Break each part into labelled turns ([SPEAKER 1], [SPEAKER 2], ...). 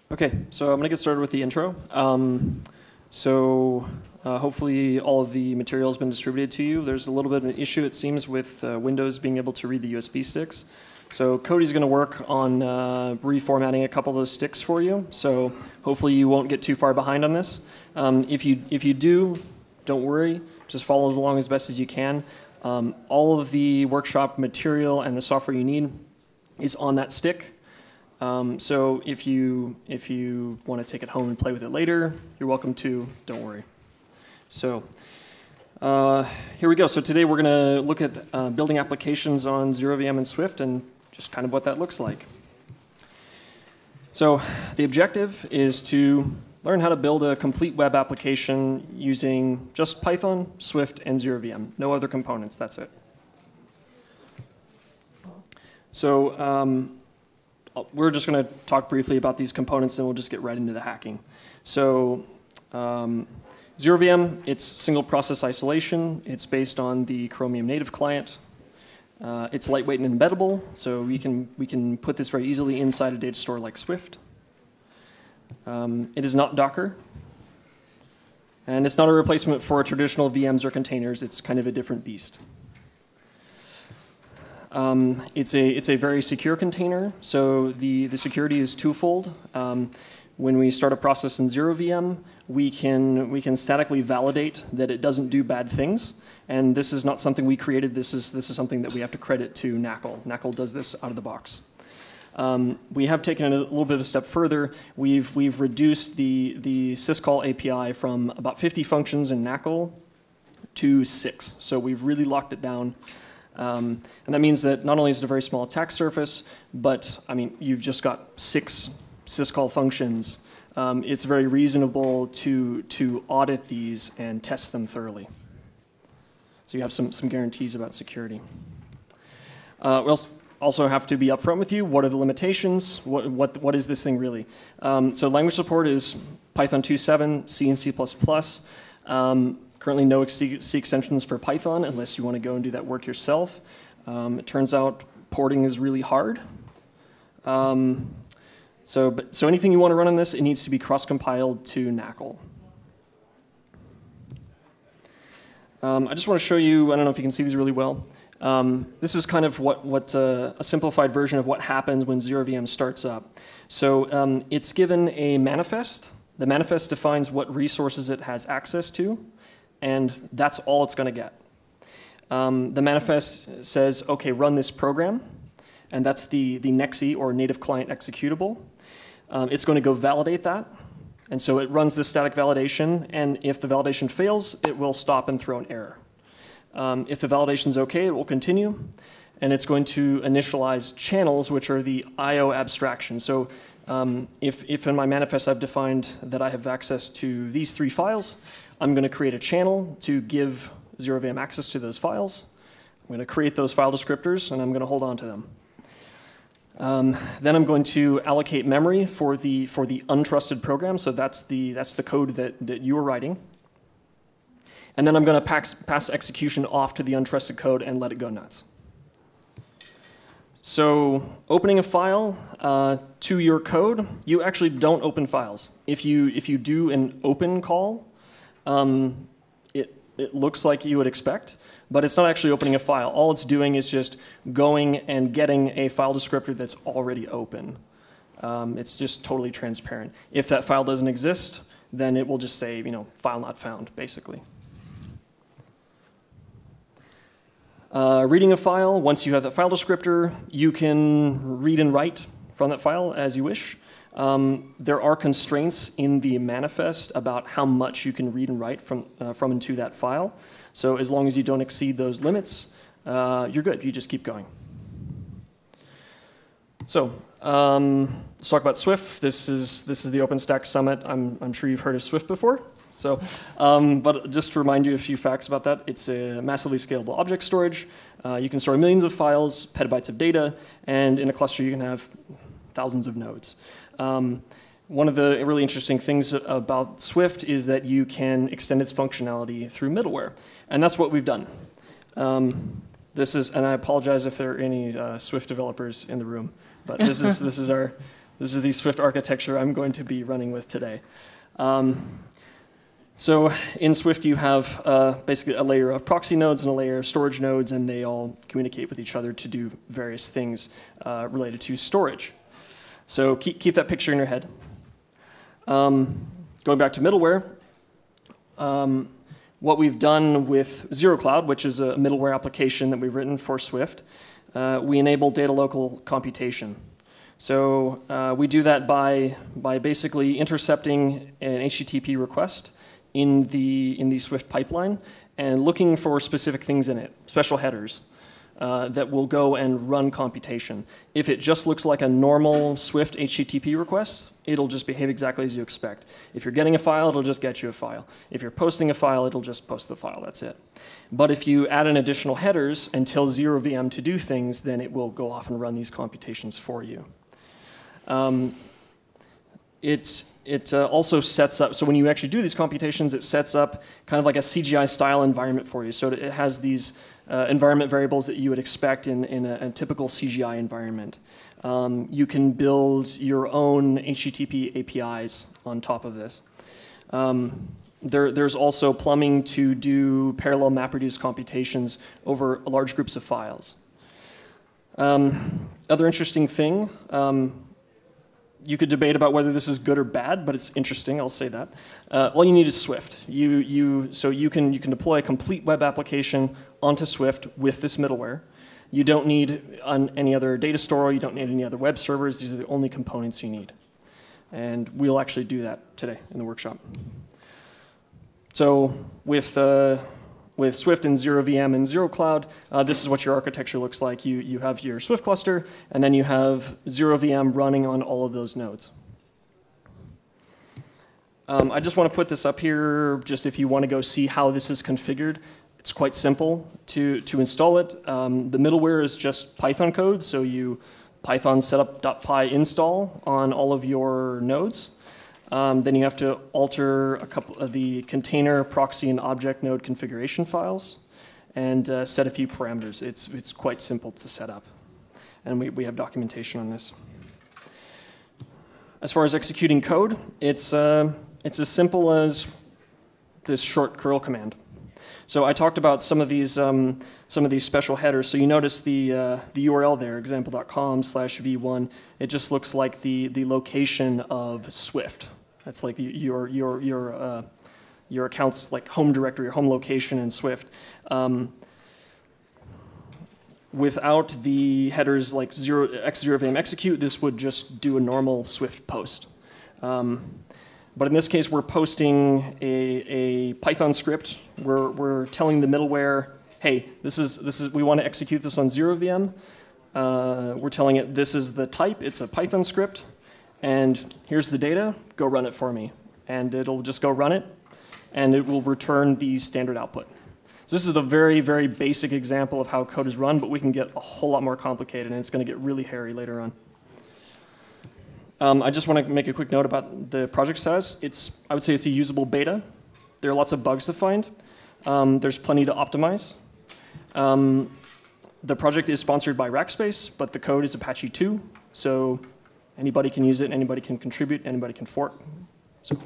[SPEAKER 1] Okay, so I'm going to get started with the intro. Hopefully all of the material has been distributed to you. There's a little bit of an issue, it seems, with Windows being able to read the USB sticks. So Cody's going to work on reformatting a couple of those sticks for you. So hopefully you won't get too far behind on this. If you do, don't worry. Just follow along as best as you can. All of the workshop material and the software you need is on that stick. So if you want to take it home and play with it later, you're welcome to. Don't worry. So here we go. So today we're going to look at building applications on ZeroVM and Swift and just kind of what that looks like. So the objective is to learn how to build a complete web application using just Python, Swift, and ZeroVM. No other components. That's it. So we're just going to talk briefly about these components, and we'll just get right into the hacking. So ZeroVM, it's single process isolation. It's based on the Chromium native client. It's lightweight and embeddable, so we can put this very easily inside a data store like Swift. It is not Docker. And it's not a replacement for traditional VMs or containers. It's kind of a different beast. It's a very secure container, so the security is twofold. When we start a process in ZeroVM, we can statically validate that it doesn't do bad things, and this is not something we created. This is something that we have to credit to NACL. NACL does this out of the box. We have taken it a little bit of a step further. We've reduced the syscall API from about 50 functions in NACL to 6, so we've really locked it down. And that means that not only is it a very small attack surface, but I mean, you've just got 6 syscall functions. It's very reasonable to audit these and test them thoroughly. So you have some guarantees about security. We also have to be upfront with you. What are the limitations? What is this thing really? So language support is Python 2.7, C and C++. Currently no C extensions for Python unless you want to go and do that work yourself. It turns out porting is really hard. So anything you want to run on this, it needs to be cross-compiled to NACL. I just want to show you, I don't know if you can see these really well. This is kind of what a simplified version of what happens when ZeroVM starts up. So it's given a manifest. The manifest defines what resources it has access to, and that's all it's going to get. The manifest says, okay, run this program, and that's the NEXE, or native client executable. It's going to go validate that, and so it runs this static validation, and if the validation fails, it will stop and throw an error. If the validation is okay, it will continue, and it's going to initialize channels, which are the I/O abstraction. So if in my manifest I've defined that I have access to these 3 files, I'm going to create a channel to give ZeroVM access to those files. I'm going to create those file descriptors, and I'm going to hold on to them. Then I'm going to allocate memory for the untrusted program, so that's the code that you are writing. And then I'm going to pass execution off to the untrusted code and let it go nuts. So opening a file to your code, you actually don't open files. If you do an open call, it looks like you would expect, but it's not actually opening a file. All it's doing is just going and getting a file descriptor that's already open. It's just totally transparent. If that file doesn't exist, then it will just say, file not found, basically. Reading a file, once you have that file descriptor, you can read and write from that file as you wish. There are constraints in the manifest about how much you can read and write from and to that file. So as long as you don't exceed those limits, you're good. You just keep going. So let's talk about Swift. This is the OpenStack Summit. I'm sure you've heard of Swift before. So, but just to remind you a few facts about that, it's a massively scalable object storage. You can store millions of files, petabytes of data, and in a cluster you can have thousands of nodes. One of the really interesting things about Swift is that you can extend its functionality through middleware, and that's what we've done. This is, and I apologize if there are any Swift developers in the room, but this is our This is the Swift architecture I'm going to be running with today. So in Swift, you have basically a layer of proxy nodes and a layer of storage nodes, and they all communicate with each other to do various things related to storage. So keep that picture in your head. Going back to middleware, what we've done with ZeroCloud, which is a middleware application that we've written for Swift, we enable data local computation. So we do that by basically intercepting an HTTP request in the Swift pipeline and looking for specific things in it, special headers, that will go and run computation. If it just looks like a normal Swift HTTP request, it'll just behave exactly as you expect. If you're getting a file, it'll just get you a file. If you're posting a file, it'll just post the file, that's it. But if you add in additional headers and tell ZeroVM to do things, then it will go off and run these computations for you. It also sets up, so when you actually do these computations, it sets up kind of like a CGI style environment for you. So it has these environment variables that you would expect in a typical CGI environment. You can build your own HTTP APIs on top of this. There's also plumbing to do parallel MapReduce computations over large groups of files. Other interesting thing, you could debate about whether this is good or bad, but it's interesting, I'll say that. All you need is Swift. So you can deploy a complete web application onto Swift with this middleware. You don't need any other data store, you don't need any other web servers, these are the only components you need. And we'll actually do that today in the workshop. So with Swift and ZeroVM and ZeroCloud, this is what your architecture looks like. You have your Swift cluster, and then you have ZeroVM running on all of those nodes. I just want to put this up here just if you want to go see how this is configured. It's quite simple to install it. The middleware is just Python code, so you Python setup.py install on all of your nodes. Then you have to alter a couple of the container, proxy, and object node configuration files and set a few parameters. It's quite simple to set up. And we have documentation on this. As far as executing code, it's as simple as this short curl command. So I talked about some of these special headers. So you notice the URL there, example.com/v1. It just looks like the location of Swift. That's like your account's like home directory or home location in Swift. Without the headers like x0vm execute, this would just do a normal Swift post. But in this case, we're posting a Python script. We're telling the middleware, hey, we want to execute this on ZeroVM. We're telling it this is the type. It's a Python script. And here's the data. Go run it for me. And it'll just go run it. And it will return the standard output. So this is the very, very basic example of how code is run. But we can get a whole lot more complicated. And it's going to get really hairy later on. I just want to make a quick note about the project status. I would say it's a usable beta. There are lots of bugs to find. There's plenty to optimize. The project is sponsored by Rackspace, but the code is Apache 2. So anybody can use it, anybody can contribute, anybody can fork. So,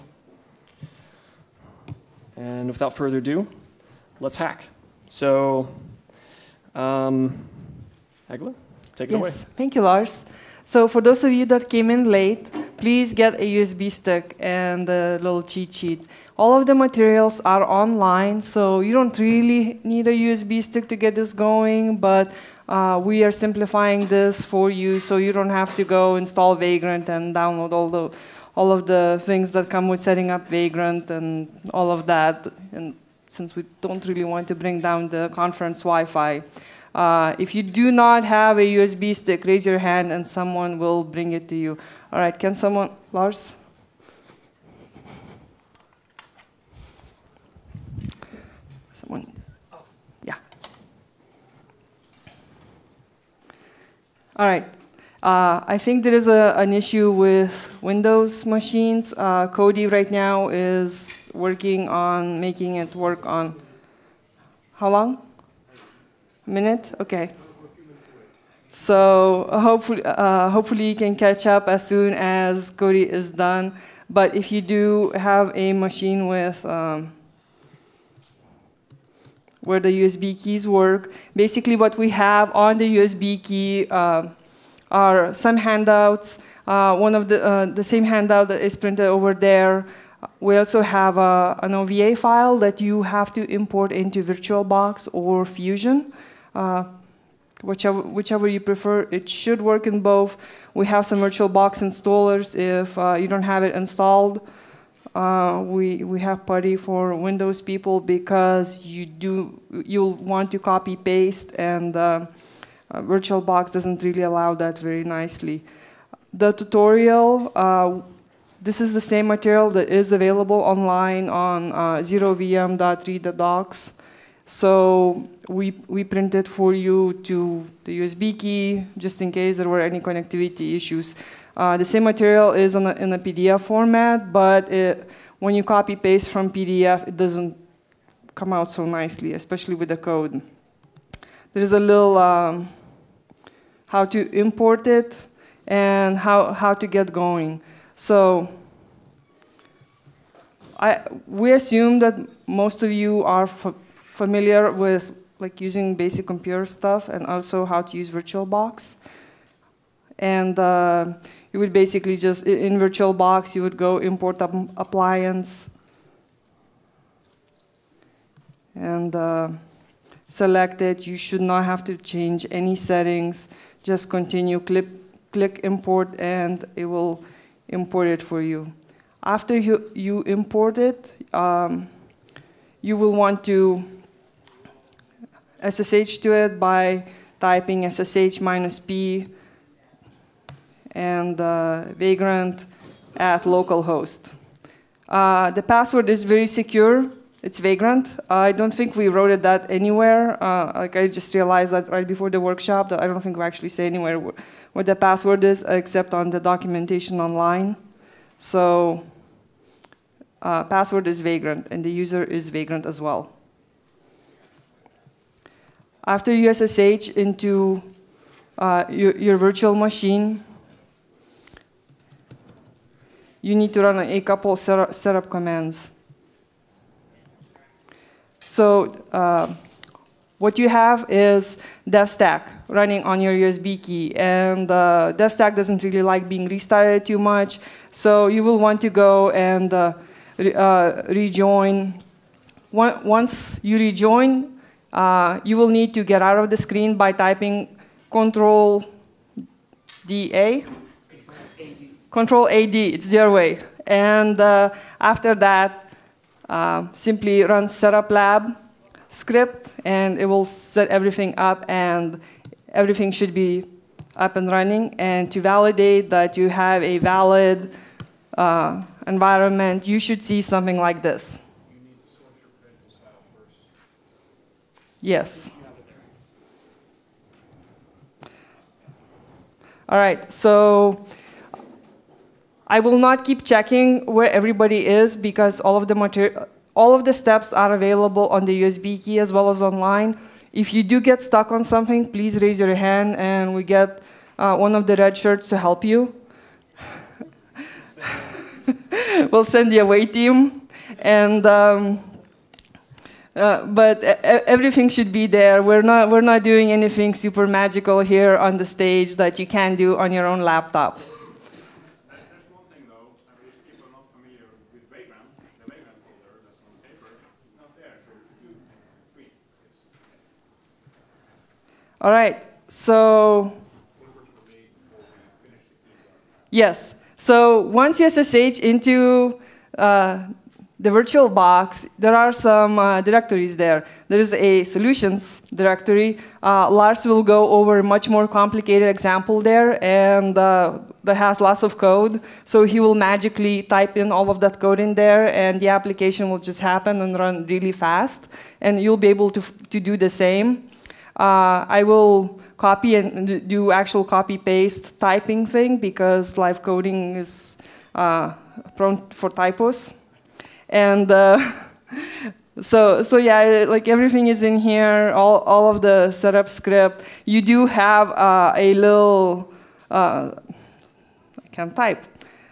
[SPEAKER 1] and without further ado, let's hack. So, Agla, take it away.
[SPEAKER 2] Yes, thank you, Lars. So for those of you that came in late, please get a USB stick and a little cheat sheet. All of the materials are online, so you don't really need a USB stick to get this going, but we are simplifying this for you so you don't have to go install Vagrant and download all of the things that come with setting up Vagrant and all of that. And since we don't really want to bring down the conference Wi-Fi, if you do not have a USB stick, raise your hand and someone will bring it to you. All right, can someone, Lars? Someone, yeah. All right, I think there is an issue with Windows machines. Cody right now is working on making it work on, how long? Minute? Okay. So hopefully you can catch up as soon as Cody is done. But if you do have a machine with where the USB keys work, basically what we have on the USB key are some handouts. One of the same handout that is printed over there. We also have an OVA file that you have to import into VirtualBox or Fusion. Whichever you prefer. It should work in both. We have some VirtualBox installers if you don't have it installed. We have PuTTY for Windows people because you'll want to copy paste, and VirtualBox doesn't really allow that very nicely. The tutorial, this is the same material that is available online on ZeroVM.read.docs. So we printed for you to the USB key, just in case there were any connectivity issues. The same material is in a PDF format, but when you copy paste from PDF, it doesn't come out so nicely, especially with the code. There's a little how to import it and how to get going. So we assume that most of you are familiar with using basic computer stuff and also how to use VirtualBox. And you would basically just, in VirtualBox, you would go import appliance and select it. You should not have to change any settings. Just continue, click import, and it will import it for you. After you import it, you will want to SSH to it by typing SSH-p and vagrant at localhost. The password is very secure. It's vagrant. I don't think we wrote that anywhere. I just realized that right before the workshop that I don't think we actually say anywhere what the password is except on the documentation online. So password is vagrant, and the user is vagrant as well. After you SSH into your virtual machine, you need to run a couple setup commands. So what you have is devstack running on your USB key, and devstack doesn't really like being restarted too much, so you will want to go and rejoin. Once you rejoin, you will need to get out of the screen by typing Control-DA. Control-AD, it's their way. And after that, simply run setup lab script, and it will set everything up, and everything should be up and running. And to validate that you have a valid environment, you should see something like this.
[SPEAKER 3] You need to source your credentials file first.
[SPEAKER 2] Yes. All right, so I will not keep checking where everybody is because all of the steps are available on the USB key as well as online. If you do get stuck on something, please raise your hand and we get one of the red shirts to help you. We'll send the away team. And but everything should be there. We're not doing anything super magical here on the stage that you can do on your own laptop.
[SPEAKER 3] There's one thing though, if people are not familiar with Vagrant, the Vagrant folder that's on the paper is not there. So if you do, it's on the screen. Yes.
[SPEAKER 2] All right. So yes. So once you SSH into the VirtualBox, there are some directories there. There is a solutions directory. Lars will go over a much more complicated example there, and that has lots of code. So he will magically type in all of that code in there, and the application will just happen and run really fast. And you'll be able to do the same. I will copy and do actual copy-paste typing thing because live coding is prone for typos. And So yeah, like everything is in here, all of the setup script. You do have a little, I can't type.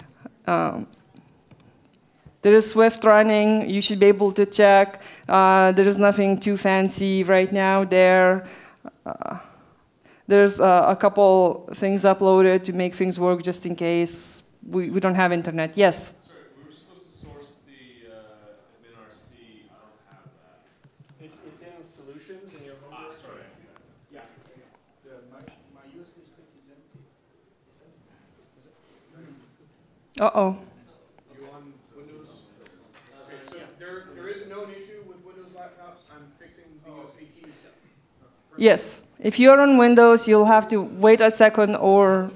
[SPEAKER 2] There is Swift running. You should be able to check. There is nothing too fancy right now there. There's a couple things uploaded to make things work just in case we don't have internet. Yes?
[SPEAKER 3] Sorry, we were supposed to source the minRC. I don't have that.
[SPEAKER 1] It's in solutions in your home directory.
[SPEAKER 3] Sorry, I see that.
[SPEAKER 1] Yeah.
[SPEAKER 4] My USB stick is empty. It's empty. Is it?
[SPEAKER 2] Uh-oh.
[SPEAKER 3] You on Windows? Okay, so there is no issue with Windows laptops. I'm fixing the USB keys.
[SPEAKER 2] Yes. If you're on Windows, you'll have to wait a second or...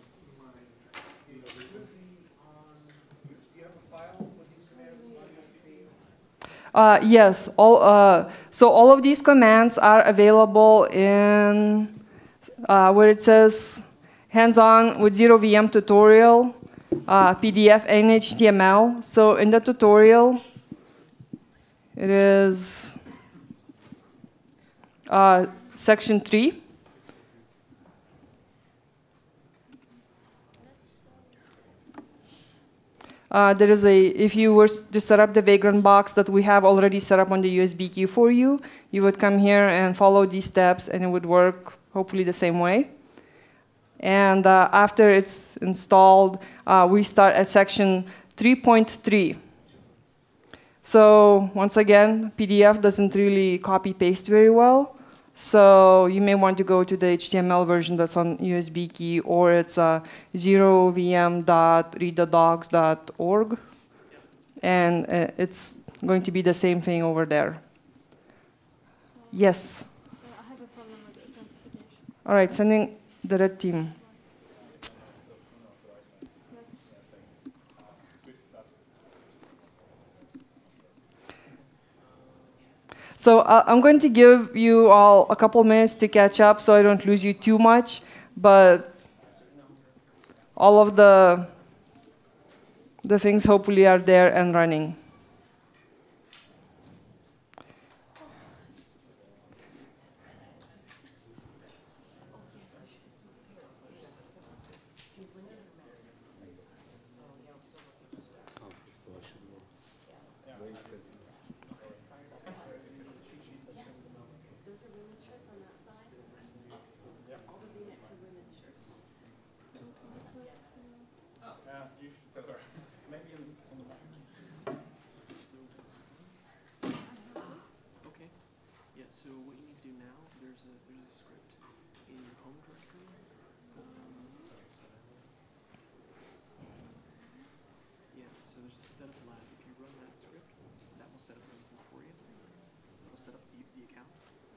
[SPEAKER 2] Yes. So all of these commands are available in where it says hands-on with ZeroVM tutorial, PDF and HTML. So in the tutorial, it is section 3. There is if you were to set up the Vagrant box that we have already set up on the USB key for you, you would come here and follow these steps and it would work hopefully the same way. And after it's installed, we start at section 3.3. So once again, PDF doesn't really copy paste very well. So you may want to go to the HTML version that's on USB key, or it's zerovm.readthedocs.org. And it's going to be the same thing over there. Yes?
[SPEAKER 5] I have a problem with authentication.
[SPEAKER 2] All right, sending the red team. So I'm going to give you all a couple minutes to catch up so I don't lose you too much, but all of the things hopefully are there and running.
[SPEAKER 3] You should tell her. Maybe on the back.
[SPEAKER 1] Okay. Yeah, so what you need to do now, there's a script in your home directory. Yeah, so there's a setup lab. If you run that script, that will set up everything for you. So it'll set up the account.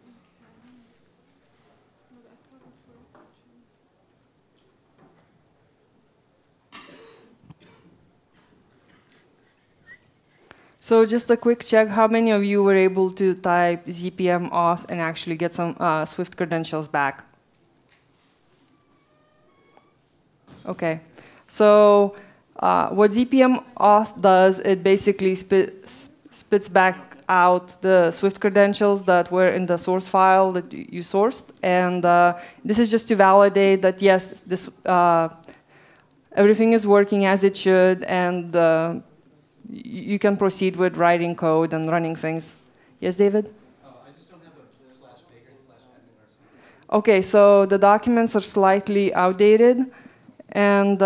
[SPEAKER 2] So just a quick check, how many of you were able to type ZPM auth and actually get some Swift credentials back? Okay. So what ZPM auth does, it basically spits back out the Swift credentials that were in the source file that you sourced. And this is just to validate that, yes, this everything is working as it should, and you can proceed with writing code and running things. Yes, David?
[SPEAKER 4] I just don't have a /vagrant/admin.
[SPEAKER 2] Okay, so the documents are slightly outdated, and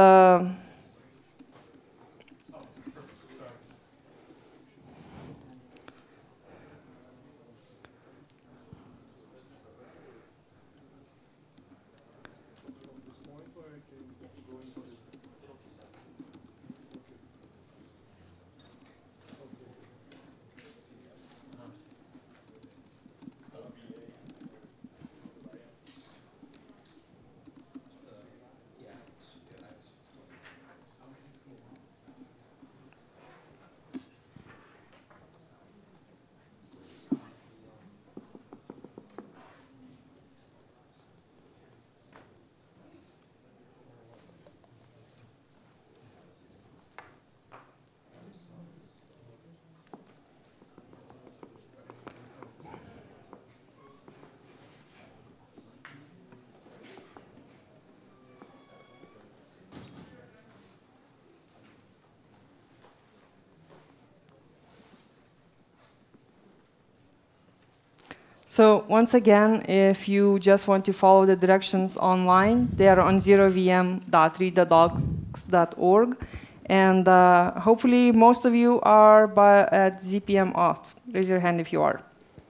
[SPEAKER 2] So once again, if you just want to follow the directions online, they are on zerovm.readthedocs.org. And hopefully most of you are at ZPM auth. Raise your hand if you are.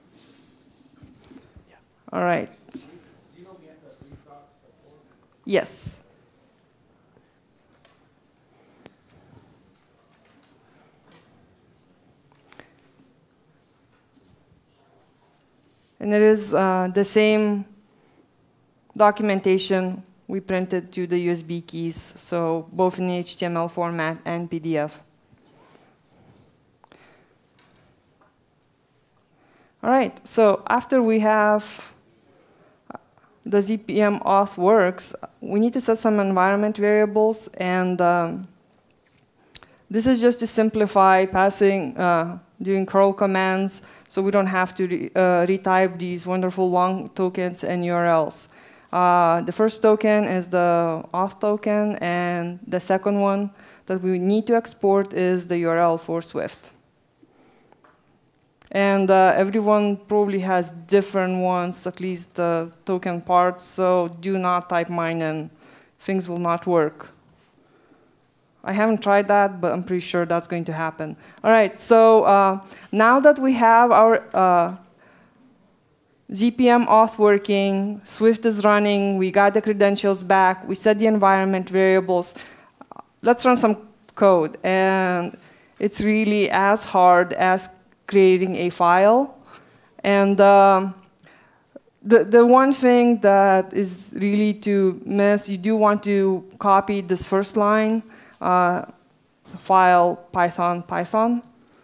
[SPEAKER 2] All right. Yes. And it is the same documentation we printed to the USB keys, so both in HTML format and PDF. All right, so after we have the ZPM auth works, we need to set some environment variables, and this is just to simplify passing, doing curl commands, so we don't have to retype these wonderful long tokens and URLs. The first token is the auth token, and the second one that we need to export is the URL for Swift. And everyone probably has different ones, at least the token parts, so do not type mine and things will not work. I haven't tried that, but I'm pretty sure that's going to happen. All right, so now that we have our ZPM auth working, Swift is running, we got the credentials back, we set the environment variables, let's run some code. And it's really as hard as creating a file. And the one thing that is really to miss, you do want to copy this first line, file Python.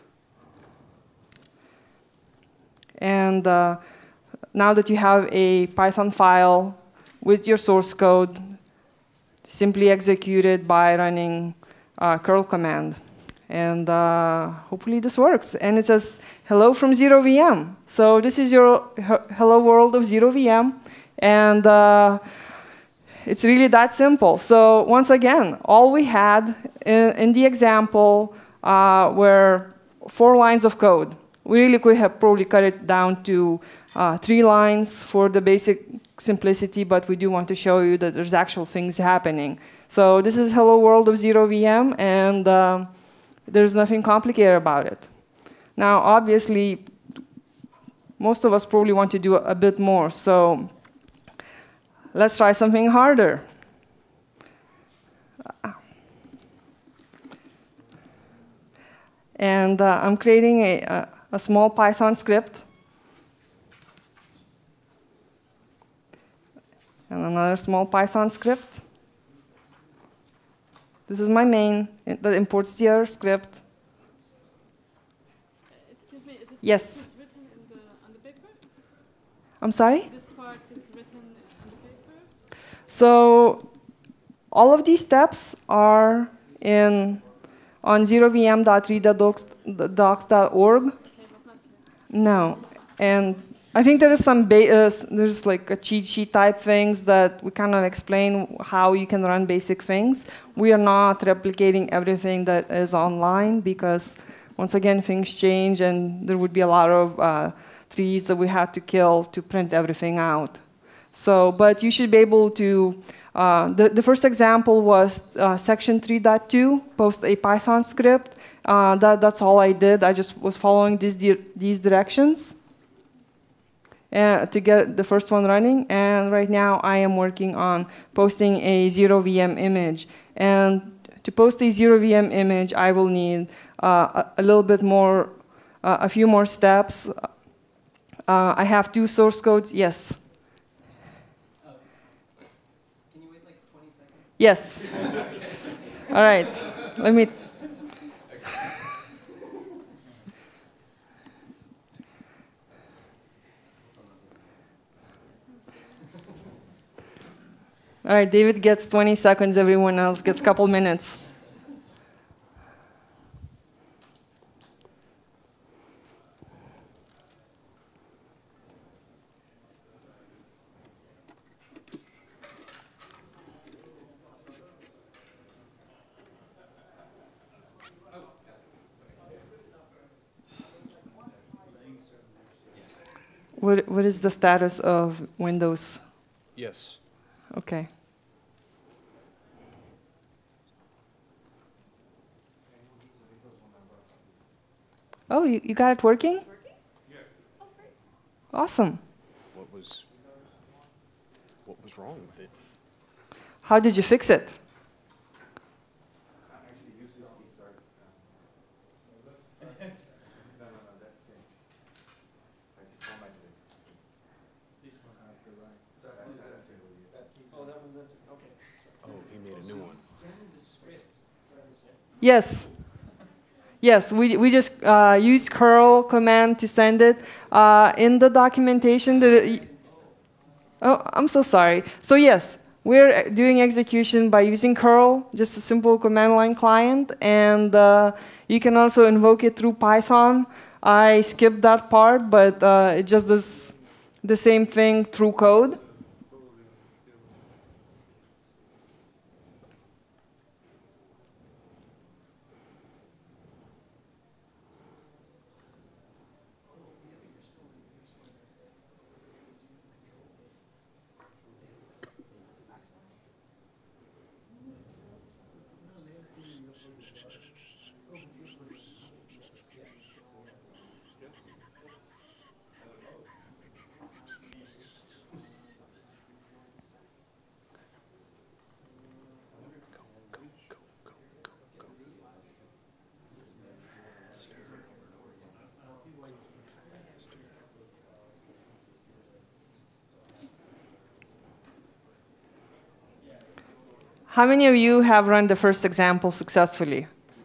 [SPEAKER 2] And now that you have a Python file with your source code, simply execute it by running curl command. And hopefully this works. And it says, hello from ZeroVM. So this is your hello world of ZeroVM. And it's really that simple. So once again, all we had in the example were 4 lines of code. We really could have probably cut it down to 3 lines for the basic simplicity, but we do want to show you that there's actual things happening. So this is hello world of ZeroVM, and there's nothing complicated about it. Now, obviously, most of us probably want to do a bit more, so let's try something harder. And I'm creating a small Python script. And another small Python script. This is my main that imports the other script.
[SPEAKER 5] Excuse me, this
[SPEAKER 2] Yes.
[SPEAKER 5] part is written on the paper?
[SPEAKER 2] I'm sorry?
[SPEAKER 5] This part is written on the paper?
[SPEAKER 2] So all of these steps are on zerovm.readthedocs.org.
[SPEAKER 5] Okay, but not here.
[SPEAKER 2] No, and I think there is some there's like a cheat sheet type things that we kind of explain how you can run basic things. We are not replicating everything that is online because once again things change and there would be a lot of trees that we had to kill to print everything out. So, but you should be able to. The first example was section 3.2, post a Python script. That's all I did. I just was following these directions to get the first one running. And right now I am working on posting a ZeroVM image. And to post a ZeroVM image, I will need a little bit more, a few more steps. I have 2 source codes. Yes. Yes. All right. Let me. All right, David gets 20 seconds, everyone else gets a couple minutes. what is the status of Windows?
[SPEAKER 6] Yes.
[SPEAKER 2] Okay. Oh, you got it working?
[SPEAKER 3] Yes.
[SPEAKER 2] Awesome.
[SPEAKER 6] What was wrong with it?
[SPEAKER 2] How did you fix it?
[SPEAKER 3] Actually, use this key, sorry. No, that's it. I just formatted it.
[SPEAKER 4] This one has the right. That one's empty. That key's
[SPEAKER 1] Oh, that one's empty. Okay.
[SPEAKER 6] Oh, he made a new one.
[SPEAKER 4] Send the script.
[SPEAKER 2] Yes. Yes, we just use curl command to send it. In the documentation, oh, I'm so sorry. So yes, we're doing execution by using curl, just a simple command line client, and you can also invoke it through Python. I skipped that part, but it just does the same thing through code. How many of you have run the first example successfully?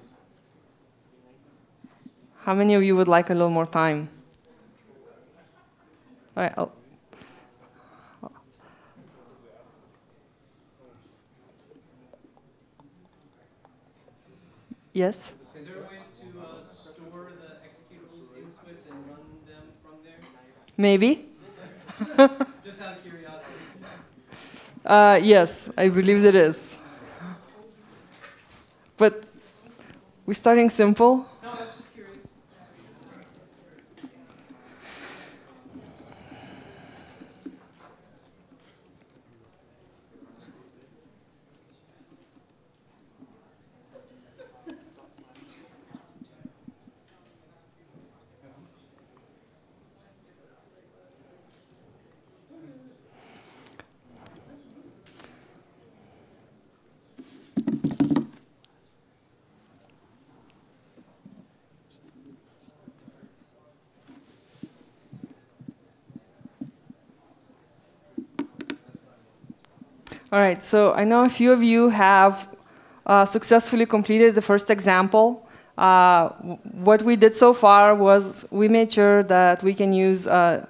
[SPEAKER 2] How many of you would like a little more time? All right. Yes?
[SPEAKER 7] Is there a way to store the executables in Swift and run them from there?
[SPEAKER 2] Maybe?
[SPEAKER 7] Just out of curiosity.
[SPEAKER 2] Yes, I believe there is. But we're starting simple.
[SPEAKER 7] No, I was just curious.
[SPEAKER 2] All right, so I know a few of you have successfully completed the first example. What we did so far was we made sure that we can use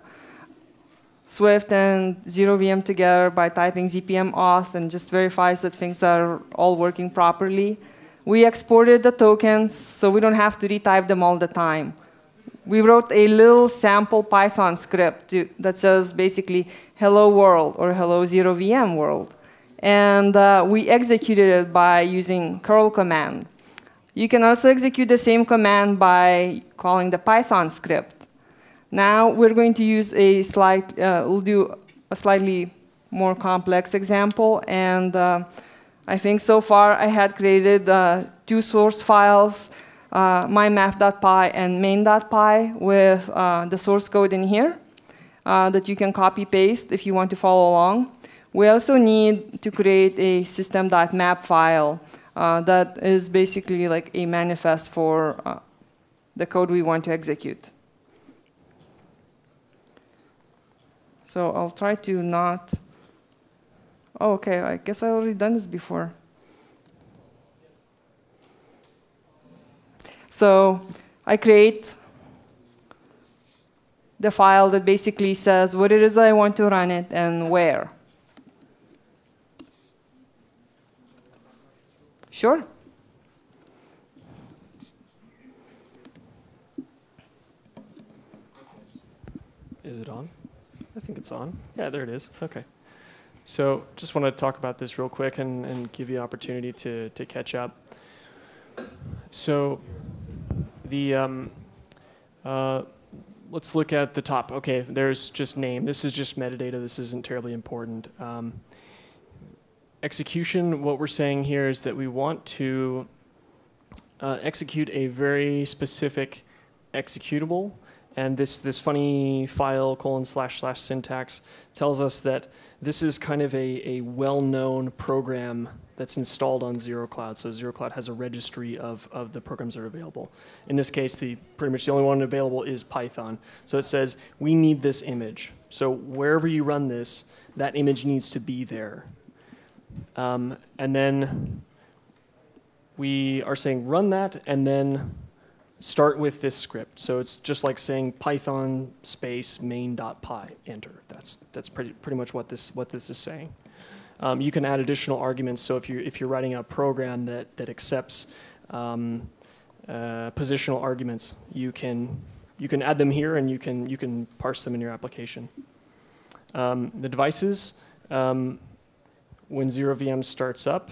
[SPEAKER 2] Swift and ZeroVM together by typing ZPM auth and just verifies that things are all working properly. We exported the tokens so we don't have to retype them all the time. We wrote a little sample Python script that says basically hello world or hello ZeroVM world. And we executed it by using curl command. You can also execute the same command by calling the Python script. Now we're going to use we'll do a slightly more complex example. And I think so far I had created two source files, mymath.py and main.py with the source code in here that you can copy paste if you want to follow along. We also need to create a system.map file that is basically like a manifest for the code we want to execute. So I'll try to not. Oh, OK, I guess I already done this before. So I create the file that basically says what it is I want to run it and where. Sure.
[SPEAKER 1] Is it on? I think it's on. Yeah, there it is. OK. So just want to talk about this real quick and give you an opportunity to catch up. So the let's look at the top. Okay, there's just name. This is just metadata. This isn't terribly important. Execution, what we're saying here is that we want to execute a very specific executable. And this funny file : / syntax tells us that this is kind of a well-known program that's installed on ZeroCloud. So ZeroCloud has a registry of the programs that are available. In this case, pretty much the only one available is Python. So it says, we need this image. So wherever you run this, that image needs to be there. And then we are saying run that, and then start with this script. So it's just like saying Python space main.py, enter. That's pretty much what this is saying. You can add additional arguments. So if you're writing a program that accepts positional arguments, you can add them here, and you can parse them in your application. The devices, when ZeroVM starts up,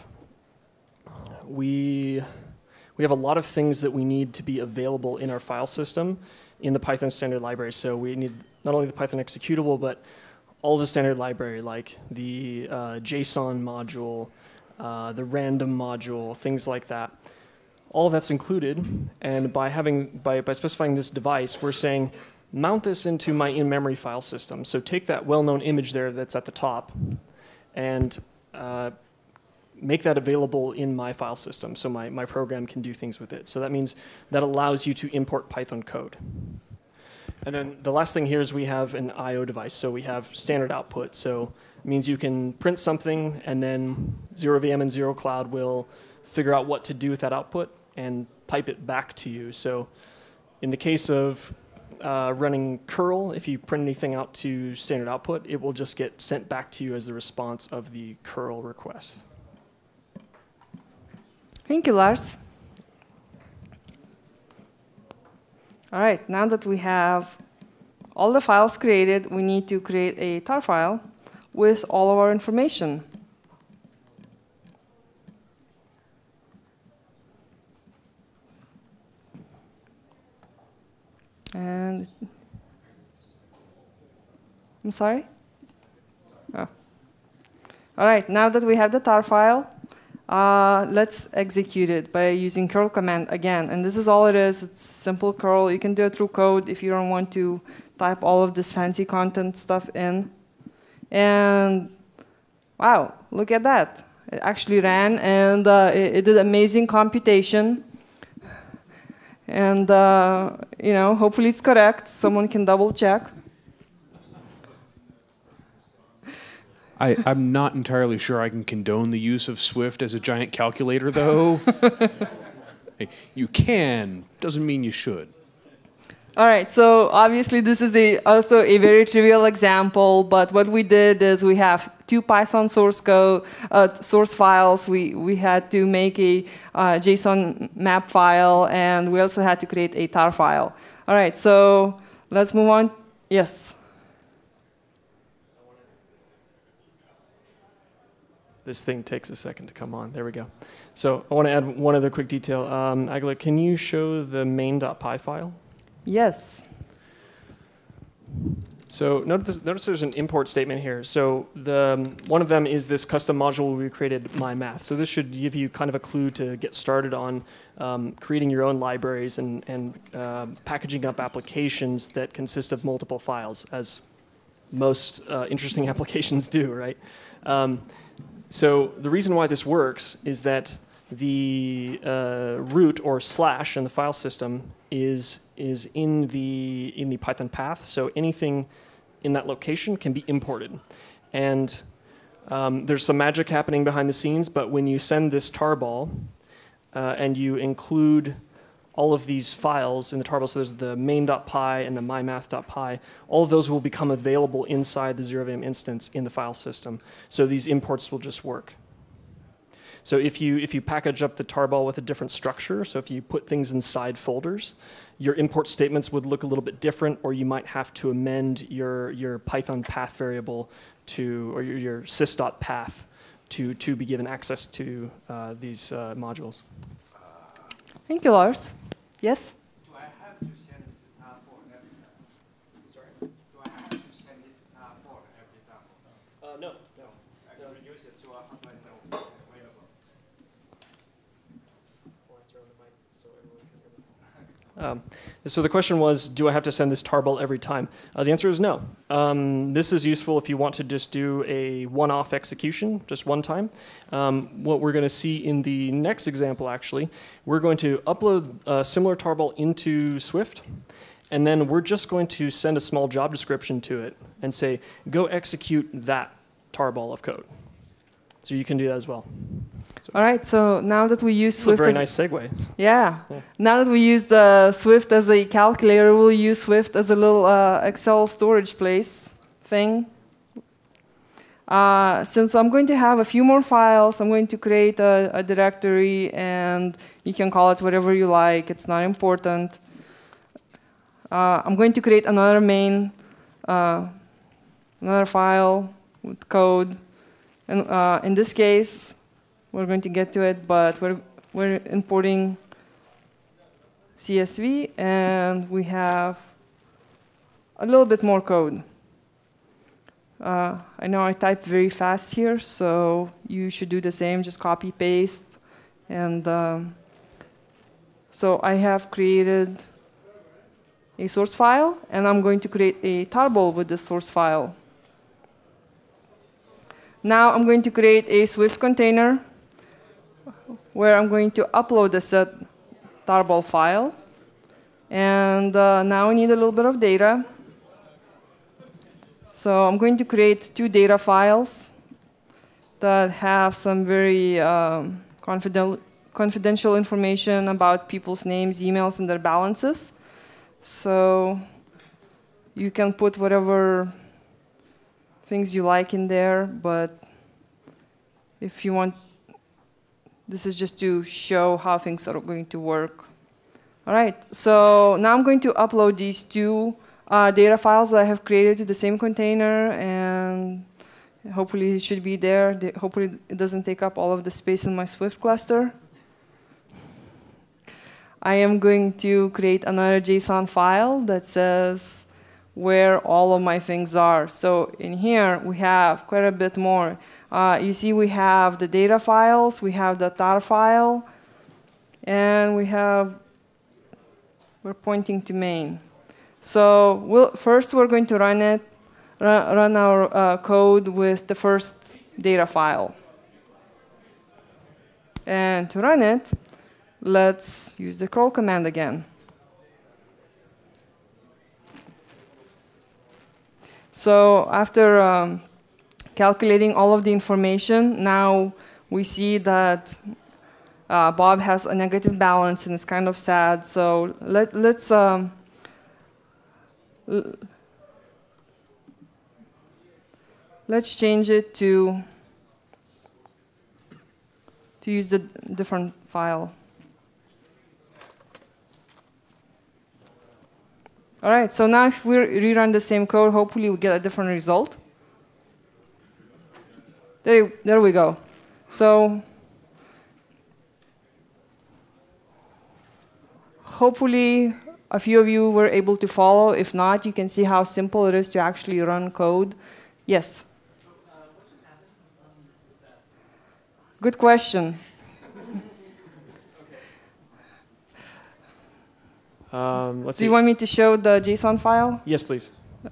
[SPEAKER 1] we have a lot of things that we need to be available in our file system in the Python standard library. So we need not only the Python executable, but all the standard library, like the JSON module, the random module, things like that. All of that's included, and by specifying this device, we're saying mount this into my in-memory file system. So take that well-known image there that's at the top, and make that available in my file system so my program can do things with it. So that means that allows you to import Python code. And then the last thing here is we have an I/O device. So we have standard output. So it means you can print something, and then ZeroVM and ZeroCloud will figure out what to do with that output and pipe it back to you. So in the case of running curl, if you print anything out to standard output, it will just get sent back to you as the response of the curl request.
[SPEAKER 2] Thank you, Lars. All right, now that we have all the files created, we need to create a tar file with all of our information. And I'm sorry? Oh. All right, now that we have the tar file, let's execute it by using curl command again. And this is all it is. It's simple curl. You can do it through code if you don't want to type all of this fancy content stuff in. And wow, look at that. It actually ran, and it did amazing computation. And you know, hopefully it's correct. Someone can double check.
[SPEAKER 6] I'm not entirely sure I can condone the use of Swift as a giant calculator, though. You can, doesn't mean you should.
[SPEAKER 2] All right, so obviously this is also a very trivial example, but what we did is we have 2 Python source files. We had to make a JSON map file, and we also had to create a tar file. All right, so let's move on. Yes?
[SPEAKER 1] This thing takes a second to come on. There we go. So I want to add one other quick detail. Agla, can you show the main.py file?
[SPEAKER 2] Yes.
[SPEAKER 1] So notice there's an import statement here. So one of them is this custom module we created, mymath. So this should give you kind of a clue to get started on creating your own libraries and packaging up applications that consist of multiple files, as most interesting applications do, right? So the reason why this works is that the root or / in the file system is in the Python path. So anything in that location can be imported. And there's some magic happening behind the scenes, but when you send this tarball and you include all of these files in the tarball, so there's the main.py and the mymath.py, all of those will become available inside the ZeroVM instance in the file system. So these imports will just work. So if you package up the tarball with a different structure, so if you put things inside folders, your import statements would look a little bit different, or you might have to amend your Python path variable or your sys.path to be given access to these modules.
[SPEAKER 2] Thank you, Lars. Yes?
[SPEAKER 7] Do I have to send this for everything?
[SPEAKER 1] No.
[SPEAKER 4] Reduce it to a hotline now. Available.
[SPEAKER 1] So the question was, do I have to send this tarball every time? The answer is no. This is useful if you want to just do a one-off execution, just one time. What we're going to see in the next example, actually, we're going to upload a similar tarball into Swift, and then we're just going to send a small job description to it and say, go execute that tarball of code. So you can do that as well.
[SPEAKER 2] All right, so now that we use
[SPEAKER 1] This is a
[SPEAKER 2] Swift
[SPEAKER 1] very
[SPEAKER 2] as
[SPEAKER 1] nice segue.
[SPEAKER 2] Yeah.
[SPEAKER 1] Yeah.
[SPEAKER 2] Now that we use Swift as a calculator, we'll use Swift as a little Excel storage place thing. Since I'm going to have a few more files, I'm going to create a directory, and you can call it whatever you like. It's not important. I'm going to create another main, another file with code. And in this case, we're going to get to it, but we're importing CSV, and we have a little bit more code. I know I type very fast here, so you should do the same, just copy, paste. And so I have created a source file, and I'm going to create a tarball with this source file. Now I'm going to create a Swift container where I'm going to upload the set tarball file. And now I need a little bit of data. So I'm going to create two data files that have some very confidential information about people's names, emails, and their balances. So you can put whatever things you like in there, but if you want, this is just to show how things are going to work. All right, so now I'm going to upload these two data files that I have created to the same container, and hopefully it should be there. Hopefully it doesn't take up all of the space in my Swift cluster. I am going to create another JSON file that says where all of my things are. So in here, we have quite a bit more. You see we have the data files, we have the tar file, and we're pointing to main. So first we're going to run our code with the first data file. And to run it, let's use the curl command again. So after calculating all of the information, now we see that Bob has a negative balance and it's kind of sad. So let's change it to use the different file. All right, so now if we rerun the same code, hopefully we get a different result. There we go. So hopefully a few of you were able to follow. If not, you can see how simple it is to actually run code. Yes?
[SPEAKER 7] What just happened with that?
[SPEAKER 2] Good question.
[SPEAKER 1] Let's
[SPEAKER 2] Do
[SPEAKER 1] see.
[SPEAKER 2] you want me to show the JSON file?
[SPEAKER 1] Yes, please.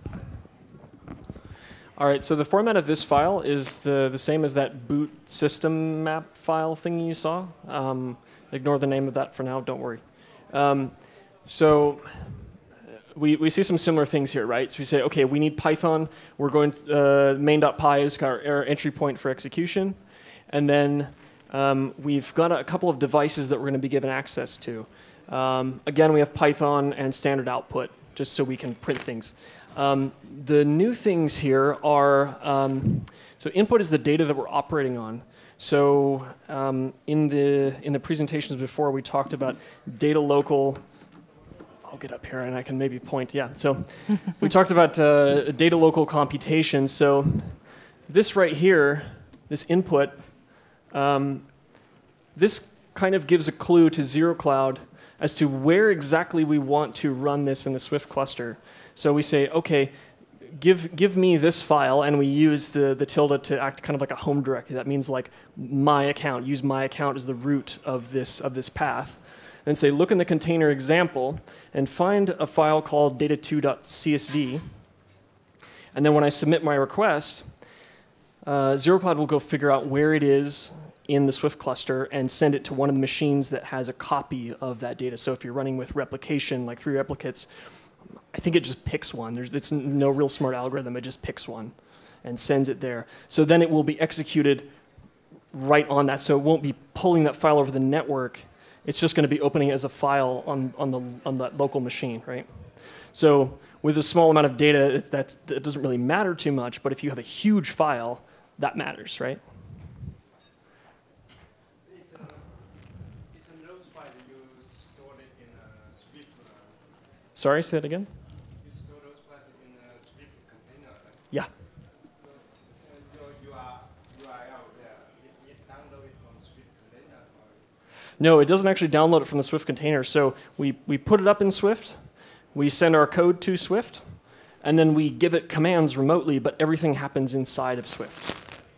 [SPEAKER 1] All right, so the format of this file is the same as that boot system map file thing you saw. Ignore the name of that for now, don't worry. So we see some similar things here, right? So we say, okay, we need Python. We're going to, main.py is our entry point for execution. And then we've got a couple of devices that we're going to be given access to. Again, we have Python and standard output, just so we can print things. The new things here are, so input is the data that we're operating on. So in the presentations before, we talked about data local. I'll get up here and I can maybe point. Yeah, so we talked about data local computation. So this right here, this input, this kind of gives a clue to ZeroCloud as to where exactly we want to run this in the Swift cluster. So we say, okay, give me this file, and we use the tilde to act kind of like a home directory. That means like my account. Use my account as the root of this path. And say, look in the container example and find a file called data2.csv. And then when I submit my request, ZeroCloud will go figure out where it is in the Swift cluster and send it to one of the machines that has a copy of that data. So if you're running with replication, like 3 replicates, I think it just picks one. It's no real smart algorithm. It just picks one and sends it there. So then it will be executed right on that. So it won't be pulling that file over the network. It's just going to be opening it as a file on that local machine, right? So with a small amount of data, that doesn't really matter too much. But if you have a huge file, that matters, right?
[SPEAKER 3] It's a nose file that you stored it in a Swift.
[SPEAKER 1] Sorry, say that again?
[SPEAKER 3] You store those files in a Swift container, right?
[SPEAKER 1] Yeah.
[SPEAKER 3] So your URL there, it's downloaded from Swift container, or it's
[SPEAKER 1] No, it doesn't actually download it from the Swift container. So we put it up in Swift, we send our code to Swift, and then we give it commands remotely, but everything happens inside of Swift.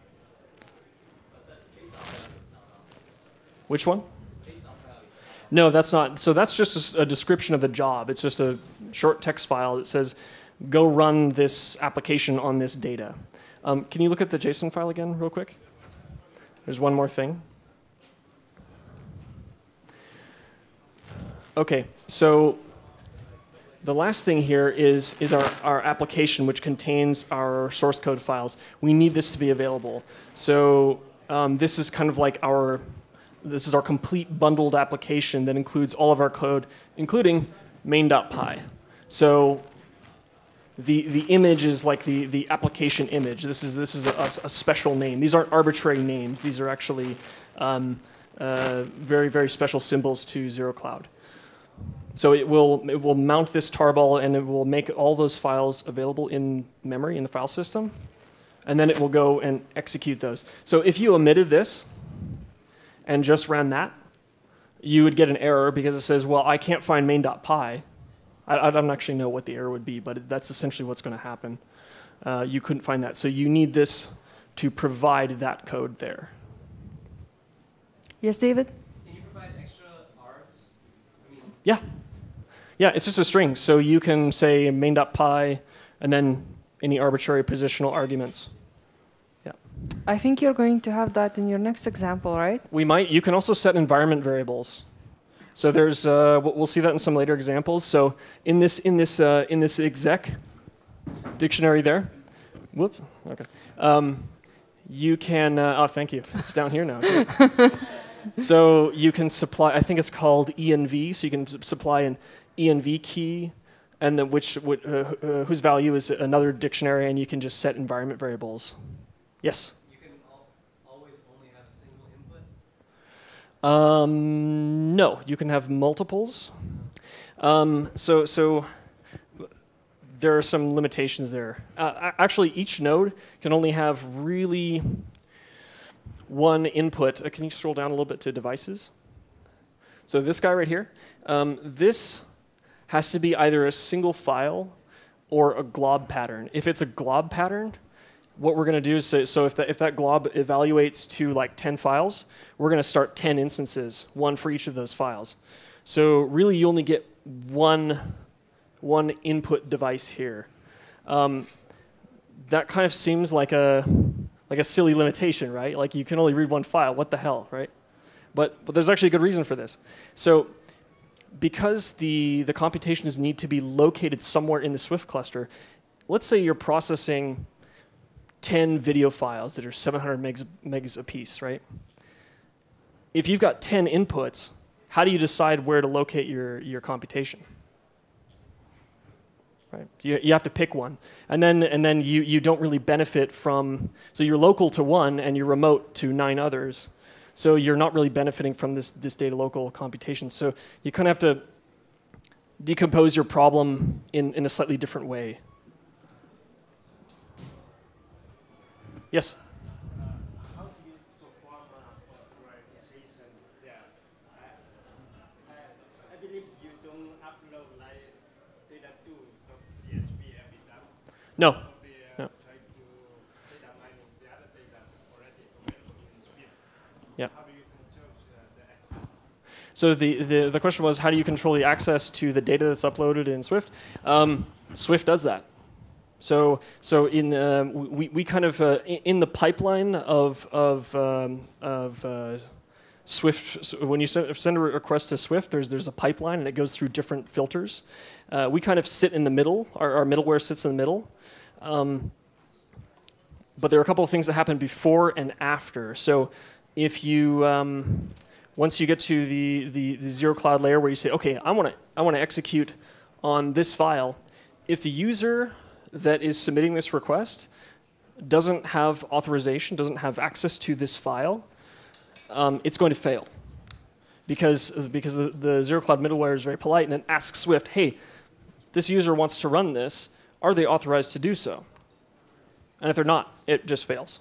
[SPEAKER 1] Which one? No, that's not. So that's just a description of the job. It's just a short text file that says, go run this application on this data. Can you look at the JSON file again real quick? There's one more thing. OK, so the last thing here is our application, which contains our source code files. We need this to be available. So this is kind of like this is our complete bundled application that includes all of our code, including main.py. So the image is like the application image. This is a special name. These aren't arbitrary names. These are actually very, very special symbols to ZeroCloud. So it will mount this tarball, and it will make all those files available in memory in the file system. And then it will go and execute those. So if you omitted this and just ran that, you would get an error because it says, well, I can't find main.py. I don't actually know what the error would be, but that's essentially what's going to happen. You couldn't find that. So you need this to provide that code there.
[SPEAKER 2] Yes, David?
[SPEAKER 7] Can you provide extra args? I mean,
[SPEAKER 1] Yeah. Yeah, it's just a string. So you can say main.py and then any arbitrary positional arguments. Yeah.
[SPEAKER 2] I think you're going to have that in your next example, right?
[SPEAKER 1] We might. You can also set environment variables. So there's we'll see that in some later examples. So in this exec dictionary there, whoops. Okay. You can. Oh, thank you. It's down here now. So you can supply. I think it's called env. So you can supply an env key, and then whose value is another dictionary, and you can just set environment variables. Yes.
[SPEAKER 7] you can always only have a single input.
[SPEAKER 1] No, you can have multiples. So there are some limitations there. Actually, each node can only have really one input. Can you scroll down a little bit to devices? So this guy right here, this has to be either a single file or a glob pattern. If it's a glob pattern, what we're going to do is, so if that glob evaluates to like 10 files, we're going to start 10 instances, one for each of those files. So really, you only get one input device here. That kind of seems like a silly limitation, right? Like you can only read one file. What the hell, right? But there's actually a good reason for this. So because the computations need to be located somewhere in the Swift cluster, let's say you're processing 10 video files that are 700 megs a piece, right? If you've got 10 inputs, how do you decide where to locate your computation? Right? You have to pick one. And then you don't really benefit from, so you're local to one and you're remote to 9 others. So you're not really benefiting from this data local computation. So you kind of have to decompose your problem in a slightly different way. Yes?
[SPEAKER 3] how do you perform authorization there? I believe you don't upload like data to CSV every time.
[SPEAKER 1] No.
[SPEAKER 3] Not be
[SPEAKER 1] No.
[SPEAKER 3] trying to data mining the other data already available in Swift.
[SPEAKER 1] Yeah.
[SPEAKER 3] How do you control the access?
[SPEAKER 1] So the question was, how do you control the access to the data that's uploaded in Swift? Swift does that. So in we kind of in the pipeline of Swift. So when you send a request to Swift, there's a pipeline and it goes through different filters. We kind of sit in the middle. Our middleware sits in the middle. But there are a couple of things that happen before and after. So if you once you get to the zero cloud layer where you say, okay, I want to execute on this file, if the user that is submitting this request doesn't have authorization, doesn't have access to this file, it's going to fail. Because the zero cloud middleware is very polite and it asks Swift, hey, this user wants to run this, are they authorized to do so? And if they're not, it just fails.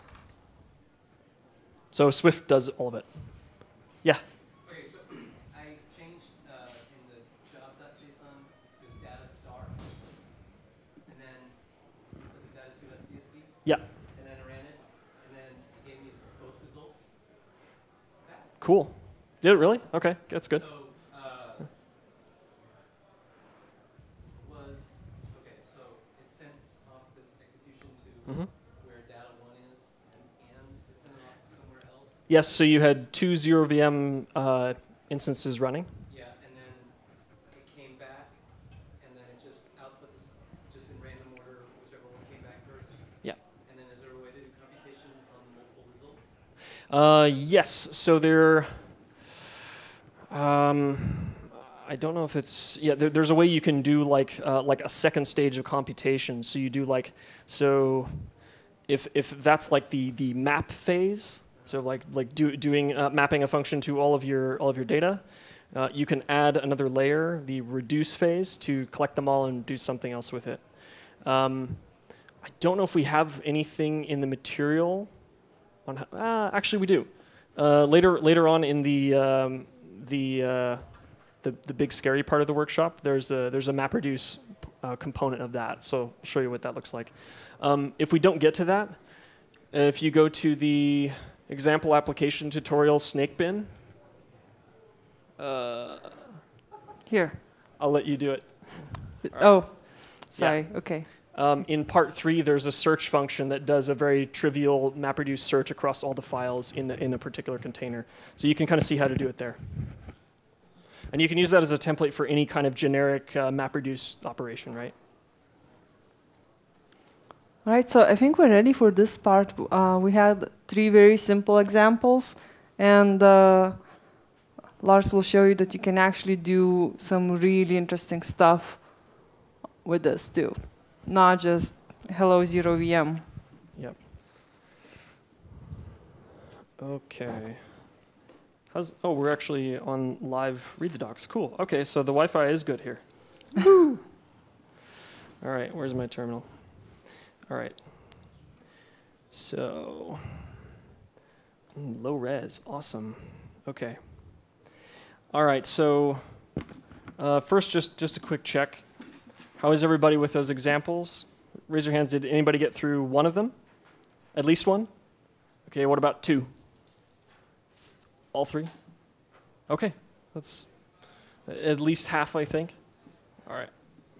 [SPEAKER 1] So Swift does all of it. Yeah?
[SPEAKER 7] Okay, so I changed in the job.json to data star, and then instead of data2.csv,
[SPEAKER 1] Yeah.
[SPEAKER 7] and then I ran it, and then it gave me both results back.
[SPEAKER 1] Cool. Did it really? Okay, that's good.
[SPEAKER 7] So, so it sent off this execution to
[SPEAKER 1] Mhm.
[SPEAKER 7] where data1 is, and it sent it off to somewhere else.
[SPEAKER 1] Yes, so you had 2 ZeroVM instances running.
[SPEAKER 7] Yeah, and then it came back, and then it just output this just in random order, whichever one came back first.
[SPEAKER 1] Yeah.
[SPEAKER 7] And then is there a way to do computation on multiple results?
[SPEAKER 1] Yes, so there. I don't know if it's there's a way you can do like a second stage of computation. So you do so if that's like the map phase. So doing mapping a function to all of your data, you can add another layer, the reduce phase, to collect them all and do something else with it. I don't know if we have anything in the material on. Actually, we do. Later on in the big scary part of the workshop, there's a MapReduce component of that. So I'll show you what that looks like. If we don't get to that, if you go to the example application tutorial snake bin,
[SPEAKER 2] Here.
[SPEAKER 1] I'll let you do it.
[SPEAKER 2] Oh, sorry. Okay.
[SPEAKER 1] In part 3, there's a search function that does a very trivial MapReduce search across all the files in a particular container. So you can kind of see how to do it there. And you can use that as a template for any kind of generic MapReduce operation, right?
[SPEAKER 2] All right, so I think we're ready for this part. We had 3 very simple examples, and Lars will show you that you can actually do some really interesting stuff with this too, not just hello ZeroVM.
[SPEAKER 1] Yep. Okay. Oh, we're actually on live read the docs. Cool. Okay, so the Wi-Fi is good here. All right, where's my terminal? All right. So, low res, awesome. Okay. All right, so first, just a quick check. How is everybody with those examples? Raise your hands. Did anybody get through one of them? At least one? Okay, what about 2? All 3? Okay, that's at least half, I think. All right.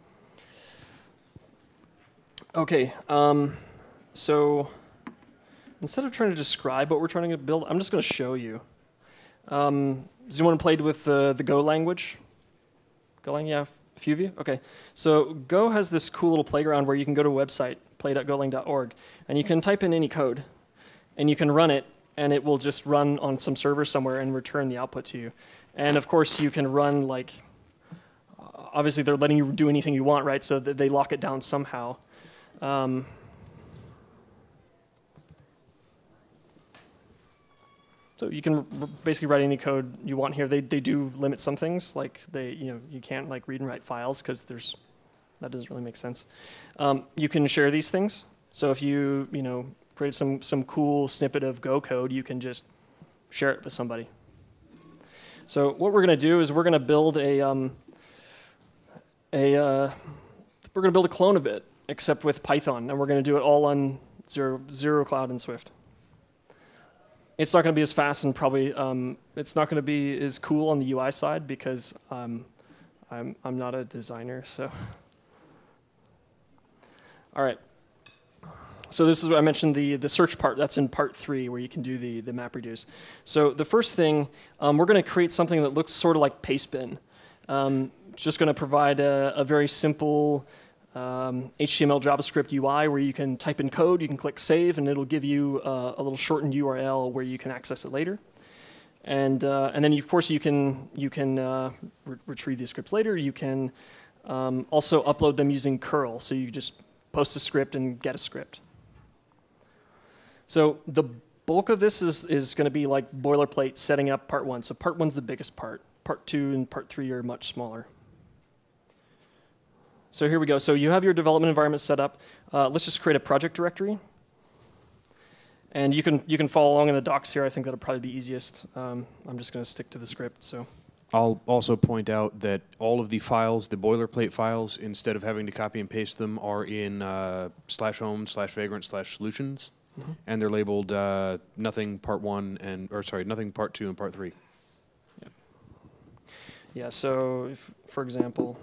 [SPEAKER 1] Okay, so instead of trying to describe what we're trying to build, I'm just going to show you. Has anyone played with the Go language? Golang, yeah, a few of you? Okay, so Go has this cool little playground where you can go to a website, play.golang.org, and you can type in any code, and you can run it, and it will just run on some server somewhere and return the output to you. And of course, you can run obviously they're letting you do anything you want, right? So that they lock it down somehow. So you can basically write any code you want here. They do limit some things, like you can't read and write files because that doesn't really make sense. You can share these things. So if you create some cool snippet of Go code, you can just share it with somebody. So what we're going to do is we're going to build a clone of it. except with Python, and we're going to do it all on Zero Cloud and Swift. It's not going to be as fast, and probably it's not going to be as cool on the UI side because I'm not a designer. So, all right. So this is what I mentioned, the search part. That's in part 3, where you can do the map reduce. So the first thing, we're going to create something that looks sort of like Pastebin. It's just going to provide a very simple HTML JavaScript UI where you can type in code, you can click save, and it'll give you a little shortened URL where you can access it later. And then of course you can retrieve these scripts later. You can also upload them using curl. So you just post a script and get a script. So the bulk of this is going to be like boilerplate setting up part 1. So part 1's the biggest part. Part 2 and part 3 are much smaller. So here we go. So you have your development environment set up. Let's just create a project directory. And you can follow along in the docs here. I think that'll probably be easiest. I'm just going to stick to the script. So
[SPEAKER 6] I'll also point out that all of the files, the boilerplate files, instead of having to copy and paste them, are in /home/vagrant/solutions, and they're labeled nothing part 1 nothing part 2 and part 3.
[SPEAKER 1] Yeah. So if, for example.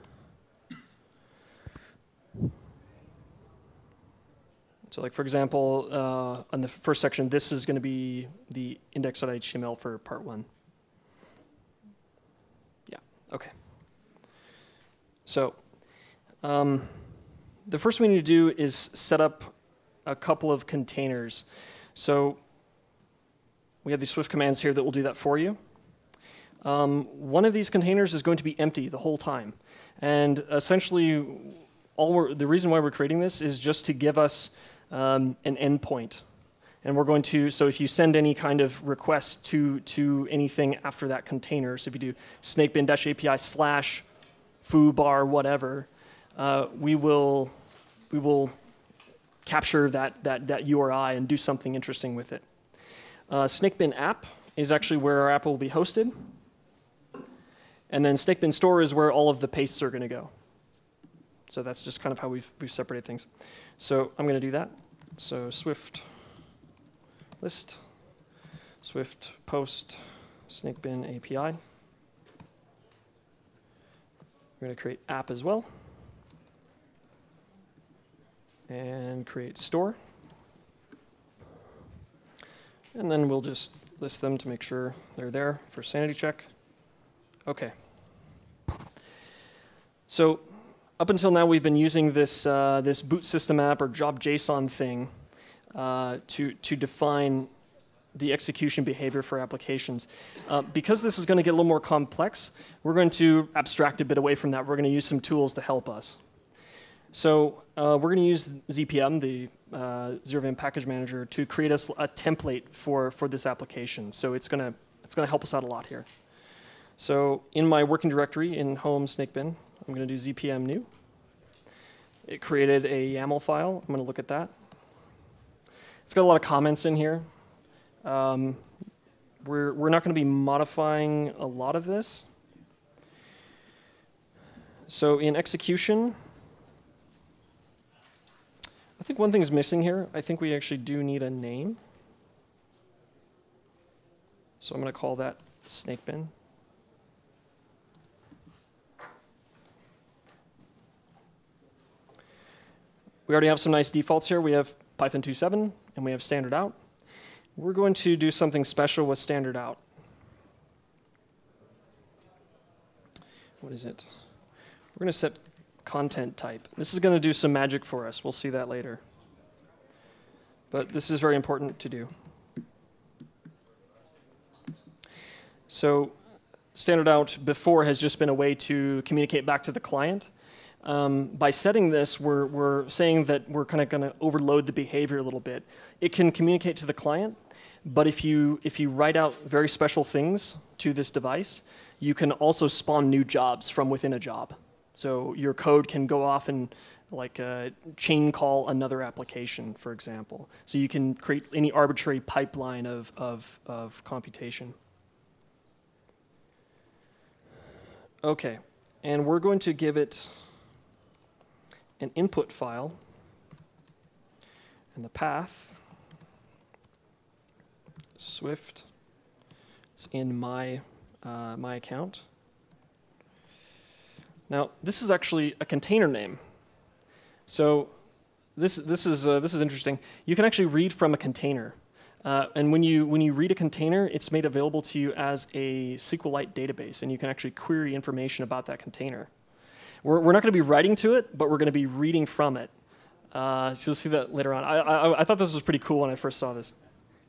[SPEAKER 1] So like, for example, on the first section, this is going to be the index.html for part 1. Yeah, OK. So the first thing we need to do is set up a couple of containers. So we have these Swift commands here that will do that for you. One of these containers is going to be empty the whole time. And essentially, the reason why we're creating this is just to give us an endpoint. And we're going to, so if you send any kind of request to anything after that container, so if you do snakebin-api/foobar whatever, we will capture that URI and do something interesting with it. Snakebin app is actually where our app will be hosted. And then snakebin store is where all of the pastes are going to go. So that's just kind of how we've separated things. So I'm going to do that. So Swift list, Swift post, snakebin API. We're going to create app as well. And create store. And then we'll just list them to make sure they're there for sanity check. OK. So up until now, we've been using this this boot system app or job.json thing to define the execution behavior for applications. Because this is going to get a little more complex, we're going to abstract a bit away from that. We're going to use some tools to help us. So we're going to use ZPM, the ZeroVM package manager, to create us a template for this application. So it's going to help us out a lot here. So in my working directory in home snakebin, I'm going to do ZPM new. It created a YAML file. I'm going to look at that. It's got a lot of comments in here. We're not going to be modifying a lot of this. So in execution, I think one thing is missing here. I think we actually do need a name. So I'm going to call that snakebin. We already have some nice defaults here. We have Python 2.7, and we have standard out. We're going to do something special with standard out. What is it? We're going to set content type. This is going to do some magic for us. We'll see that later. But this is very important to do. So standard out before has just been a way to communicate back to the client. By setting this, we're saying that we're kind of going to overload the behavior a little bit. It can communicate to the client, but if you write out very special things to this device, you can also spawn new jobs from within a job. So your code can go off and like chain call another application, for example. So you can create any arbitrary pipeline of computation. OK, and we're going to give it an input file, and the path, Swift, it's in my, my account. Now, this is actually a container name. So this is interesting. You can actually read from a container. And when you read a container, it's made available to you as a SQLite database, and you can actually query information about that container. We're not going to be writing to it, but we're going to be reading from it. So you'll see that later on. I thought this was pretty cool when I first saw this.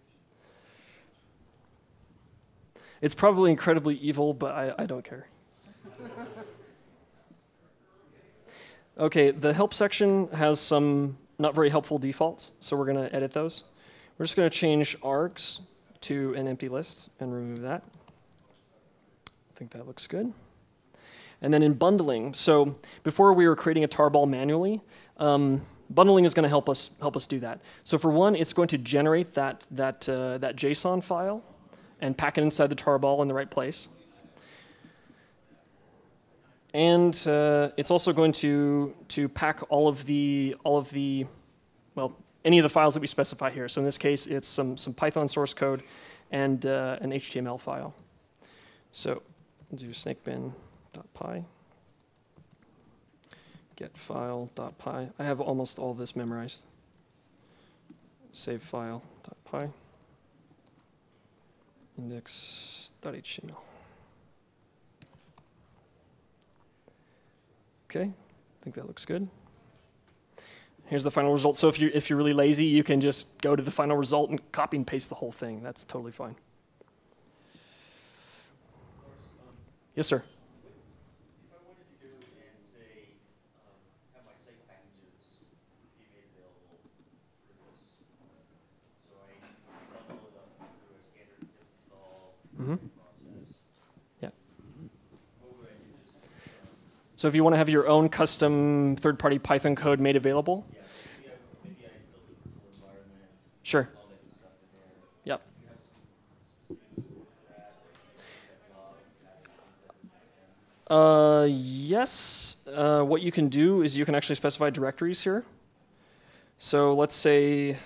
[SPEAKER 1] It's probably incredibly evil, but I don't care. Okay, the help section has some not very helpful defaults, so we're going to edit those. We're just going to change args to an empty list and remove that. I think that looks good. And then in bundling, so before we were creating a tarball manually, bundling is going to help us do that. So for one, it's going to generate that JSON file and pack it inside the tarball in the right place. And it's also going to pack all of the well, any of the files that we specify here. So in this case, it's some Python source code and an HTML file. So we'll do snakebin.py, get file.py. I have almost all of this memorized. Save file.py, index.html. Okay, I think that looks good. Here's the final result. So if you're really lazy, you can just go to the final result and copy and paste the whole thing. That's totally fine. Yes, sir.
[SPEAKER 8] If I wanted to go and say have my site packages be made available for this, so I bundle it up through a standard pip install process.
[SPEAKER 1] Yeah.
[SPEAKER 8] What would I do? Just
[SPEAKER 1] So if you want to have your own custom third-party Python code made available,
[SPEAKER 8] yeah, maybe I build a virtual environment,
[SPEAKER 1] sure.
[SPEAKER 8] all that good stuff in there.
[SPEAKER 1] Yep.
[SPEAKER 8] Do you have some specific support for that, like
[SPEAKER 1] Yes. What you can do is you can actually specify directories here. So let's say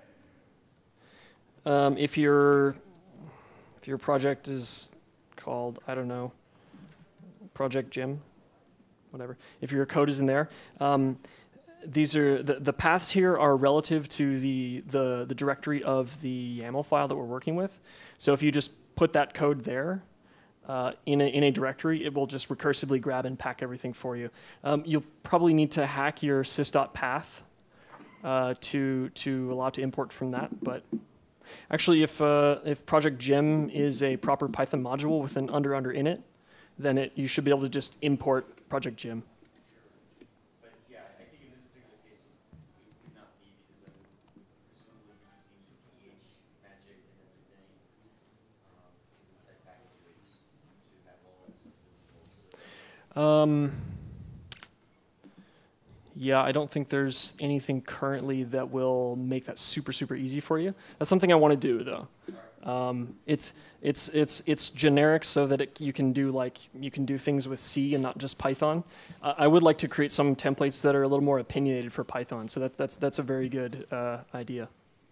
[SPEAKER 1] if your project is called, I don't know, Project Jim, whatever. If your code is in there, these are the paths here are relative to the directory of the YAML file that we're working with. So if you just put that code there in a directory, it will just recursively grab and pack everything for you. You'll probably need to hack your sys.path to allow it to import from that. But actually, if Project Gem is a proper Python module with an under in it, then you should be able to just import Project Gem.
[SPEAKER 8] but yeah, I think in this particular case it would not be because I would presumably be using PTH magic and everything because it's set packages to have all that stuff visible. So
[SPEAKER 1] Yeah, I don't think there's anything currently that will make that super easy for you. That's something I want to do though. It's generic so that you can do things with C and not just Python. I would like to create some templates that are a little more opinionated for Python. So that's a very good idea.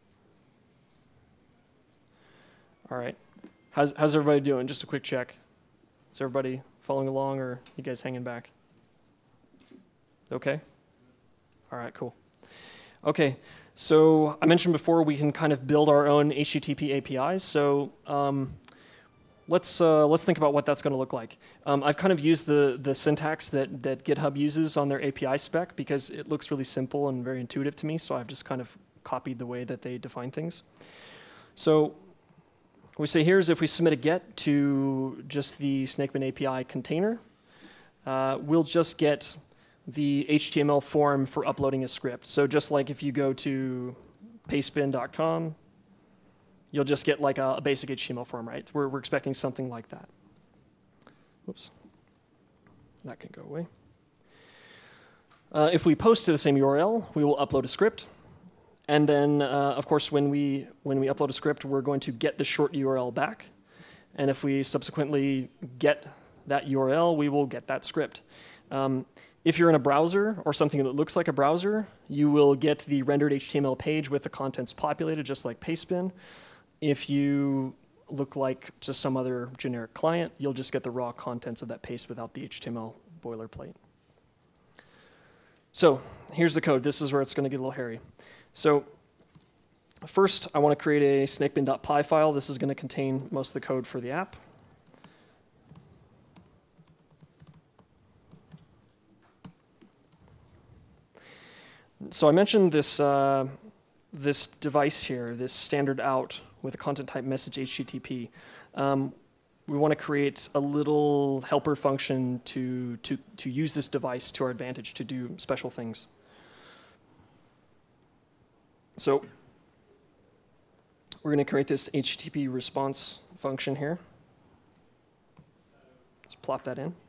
[SPEAKER 1] All right, how's everybody doing? Just a quick check. Is everybody following along, or you guys hanging back? Okay. All right, cool. Okay. So I mentioned before we can kind of build our own HTTP APIs. So let's think about what that's going to look like. I've kind of used the syntax that GitHub uses on their API spec because it looks really simple and very intuitive to me. So I've just kind of copied the way that they define things. So what we say here is if we submit a GET to just the Snakebin API container, we'll just get the HTML form for uploading a script. So just like if you go to pastebin.com, you'll just get like a basic HTML form, right? We're expecting something like that. Whoops. That can go away. If we post to the same URL, we will upload a script. And then, of course, when we upload a script, we're going to get the short URL back. And if we subsequently get that URL, we will get that script. If you're in a browser or something that looks like a browser, you will get the rendered HTML page with the contents populated, just like Pastebin. If you look like just some other generic client, you'll just get the raw contents of that paste without the HTML boilerplate. So here's the code. This is where it's going to get a little hairy. So first, I want to create a snakebin.py file. This is going to contain most of the code for the app. So I mentioned this, this device here, this standard out with a content type message HTTP. We want to create a little helper function to use this device to our advantage to do special things. So we're going to create this HTTP response function here. Just plop that in.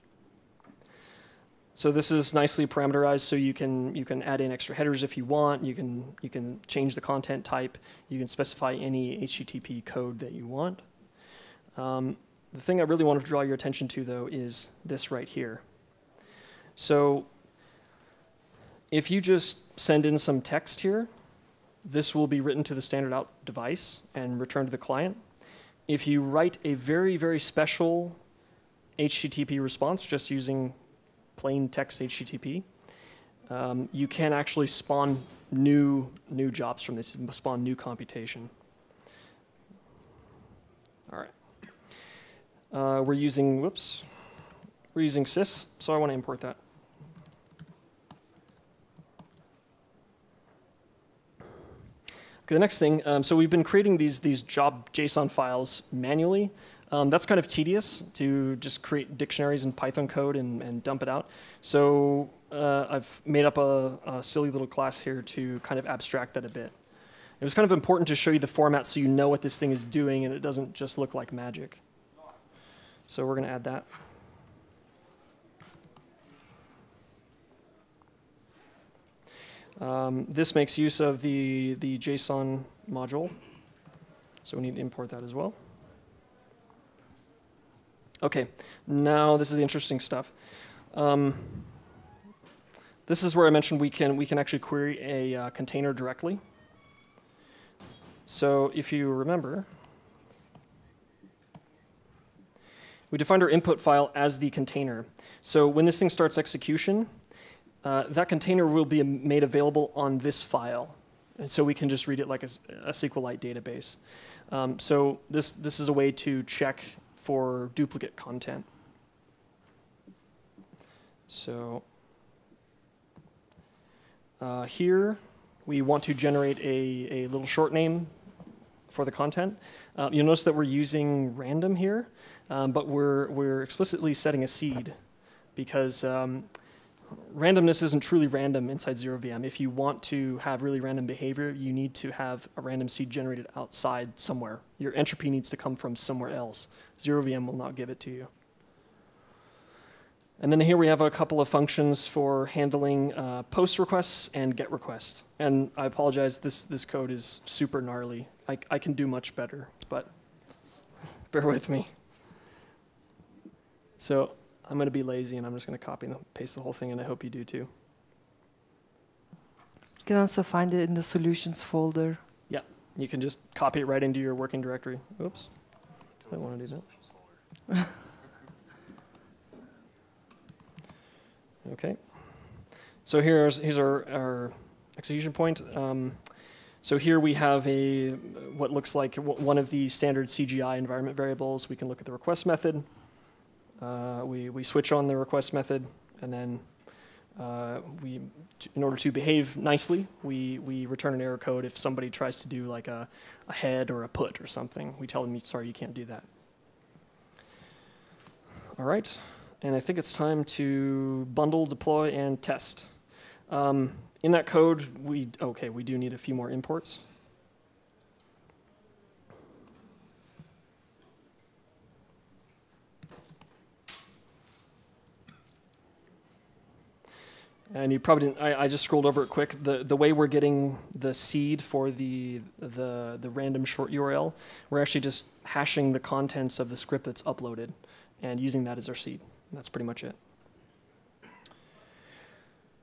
[SPEAKER 1] So this is nicely parameterized, so you can add in extra headers if you want. You can change the content type. You can specify any HTTP code that you want. The thing I really want to draw your attention to, though, is this right here. So if you just send in some text here, this will be written to the standard out device and returned to the client. If you write a very, very special HTTP response just using plain text HTTP, you can actually spawn new jobs from this, spawn new computation. All right. We're using sys, so I want to import that. Okay, the next thing, so we've been creating these job JSON files manually. That's kind of tedious to just create dictionaries in Python code and dump it out. So I've made up a silly little class here to kind of abstract that a bit. It was kind of important to show you the format so you know what this thing is doing and it doesn't just look like magic. So we're going to add that. This makes use of the JSON module, so we need to import that as well. Okay, now this is the interesting stuff. This is where I mentioned we can actually query a container directly. So if you remember, we defined our input file as the container. So when this thing starts execution, that container will be made available on this file. And so we can just read it like a SQLite database. So this is a way to check for duplicate content. So here we want to generate a little short name for the content. You'll notice that we're using random here, but we're explicitly setting a seed because randomness isn't truly random inside ZeroVM. If you want to have really random behavior, you need to have a random seed generated outside somewhere. Your entropy needs to come from somewhere else. ZeroVM will not give it to you. And then here we have a couple of functions for handling post requests and get requests. And I apologize, this code is super gnarly. I can do much better, but bear with me. So I'm going to be lazy, and I'm just going to copy and paste the whole thing, and I hope you do too.
[SPEAKER 2] You can also find it in the solutions folder.
[SPEAKER 1] Yeah, you can just copy it right into your working directory. Oops, I don't want to do that. Okay, so here's our execution point. So here we have what looks like one of the standard CGI environment variables. We can look at the request method. We switch on the request method, and then in order to behave nicely, we return an error code if somebody tries to do like a head or a put or something. We tell them, sorry, you can't do that. All right, and I think it's time to bundle, deploy, and test. In that code, we do need a few more imports. And you probably didn't, I just scrolled over it quick. The way we're getting the seed for the random short URL, we're actually just hashing the contents of the script that's uploaded and using that as our seed. That's pretty much it.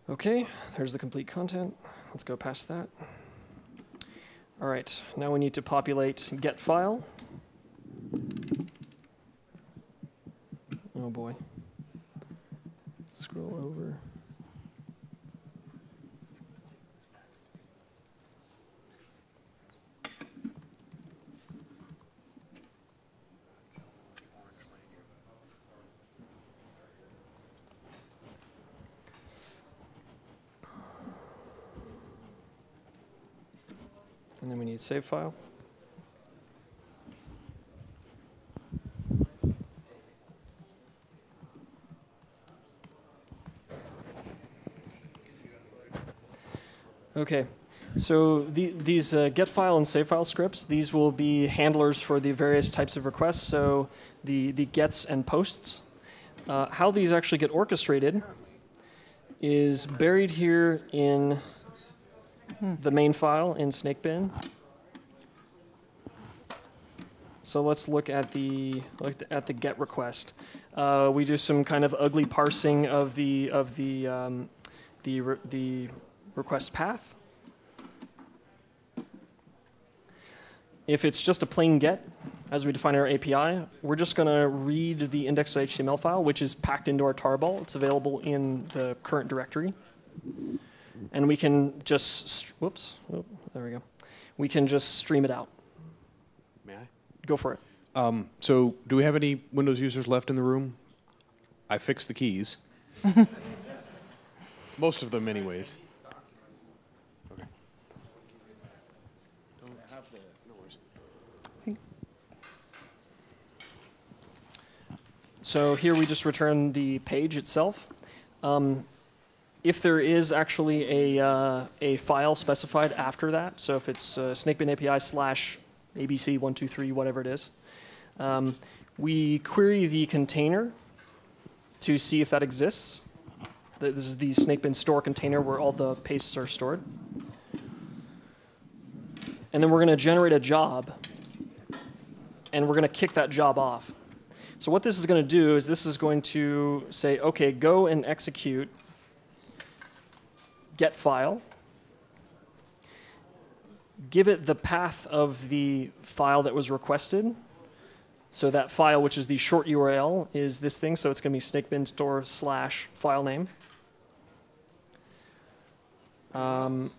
[SPEAKER 1] Okay, there's the complete content. Let's go past that. All right, now we need to populate get file. Oh boy. Scroll over. And then we need save file. Okay, so these get file and save file scripts, these will be handlers for the various types of requests, so the gets and posts. How these actually get orchestrated is buried here in the main file in snakebin. So let's look at the get request. We do some kind of ugly parsing of the request path. If it's just a plain get, as we define our API, we're just going to read the index.html file, which is packed into our tarball. It's available in the current directory. And we can just, whoops, oh, there we go. We can just stream it out.
[SPEAKER 6] May I?
[SPEAKER 1] Go for it.
[SPEAKER 6] So do we have any Windows users left in the room? I fixed the keys. Most of them anyways. Okay. Don't have the, no worries.
[SPEAKER 1] So here we just return the page itself. If there is actually a file specified after that, so if it's snakebin API / ABC123, whatever it is, we query the container to see if that exists. This is the snakebin store container where all the pastes are stored. And then we're going to generate a job, and we're going to kick that job off. So what this is going to do is this is going to say, okay, go and execute get file. Give it the path of the file that was requested. So that file, which is the short URL, is this thing. So it's going to be snakebin store / file name. And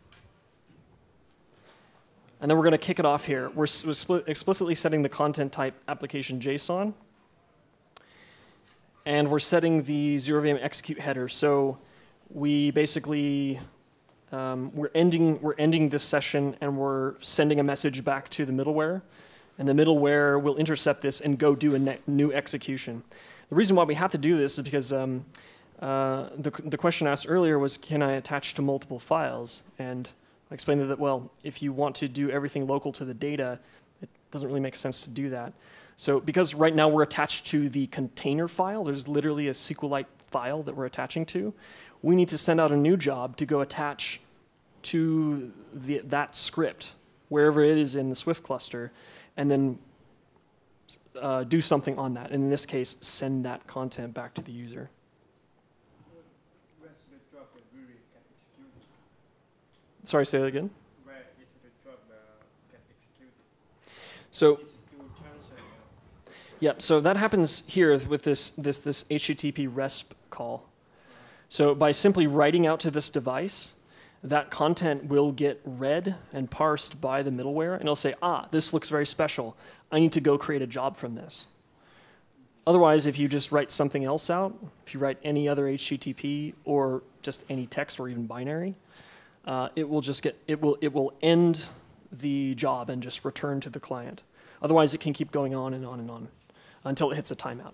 [SPEAKER 1] then we're going to kick it off here. We're explicitly setting the content type application JSON. And we're setting the ZeroVM execute header. So we basically, we're ending this session and we're sending a message back to the middleware. And the middleware will intercept this and go do a new execution. The reason why we have to do this is because the question asked earlier was, can I attach to multiple files? And I explained that, well, if you want to do everything local to the data, it doesn't really make sense to do that. So because right now we're attached to the container file, there's literally a SQLite file that we're attaching to, we need to send out a new job to go attach to that script, wherever it is in the Swift cluster, and then do something on that. And in this case, send that content back to the user.
[SPEAKER 4] Where's the job that really get executed?
[SPEAKER 1] Sorry, say that again?
[SPEAKER 4] Where is the job get executed?
[SPEAKER 1] So,
[SPEAKER 4] It's to transfer.
[SPEAKER 1] yeah, so that happens here with this HTTP RESP call. So by simply writing out to this device, that content will get read and parsed by the middleware, and it'll say, ah, this looks very special. I need to go create a job from this. Otherwise, if you just write something else out, if you write any other HTTP or just any text or even binary, it will end the job and just return to the client. Otherwise, it can keep going on and on and on until it hits a timeout.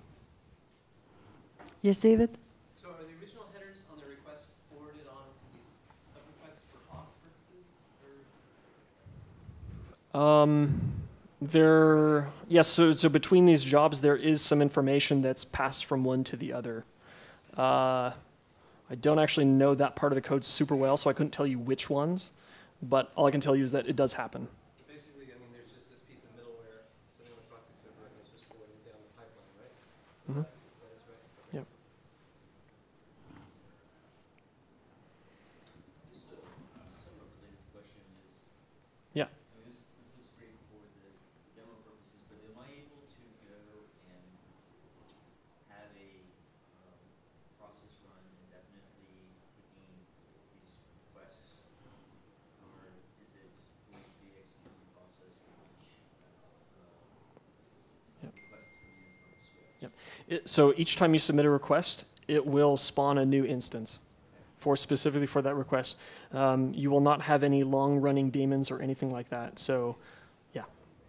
[SPEAKER 2] Yes, David?
[SPEAKER 7] So are the original headers on the request forwarded on to these sub-requests for auth purposes? Or?
[SPEAKER 1] Yes, so between these jobs, there is some information that's passed from one to the other. I don't actually know that part of the code super well, so I couldn't tell you which ones, but all I can tell you is that it does happen.
[SPEAKER 7] Basically, I mean, there's just this piece of middleware sitting on the proxy server, and it's just forwarding down the pipeline, right? That is right?
[SPEAKER 1] Yep. So each time you submit a request, it will spawn a new instance specifically for that request. You will not have any long-running daemons or anything like that. So, yeah.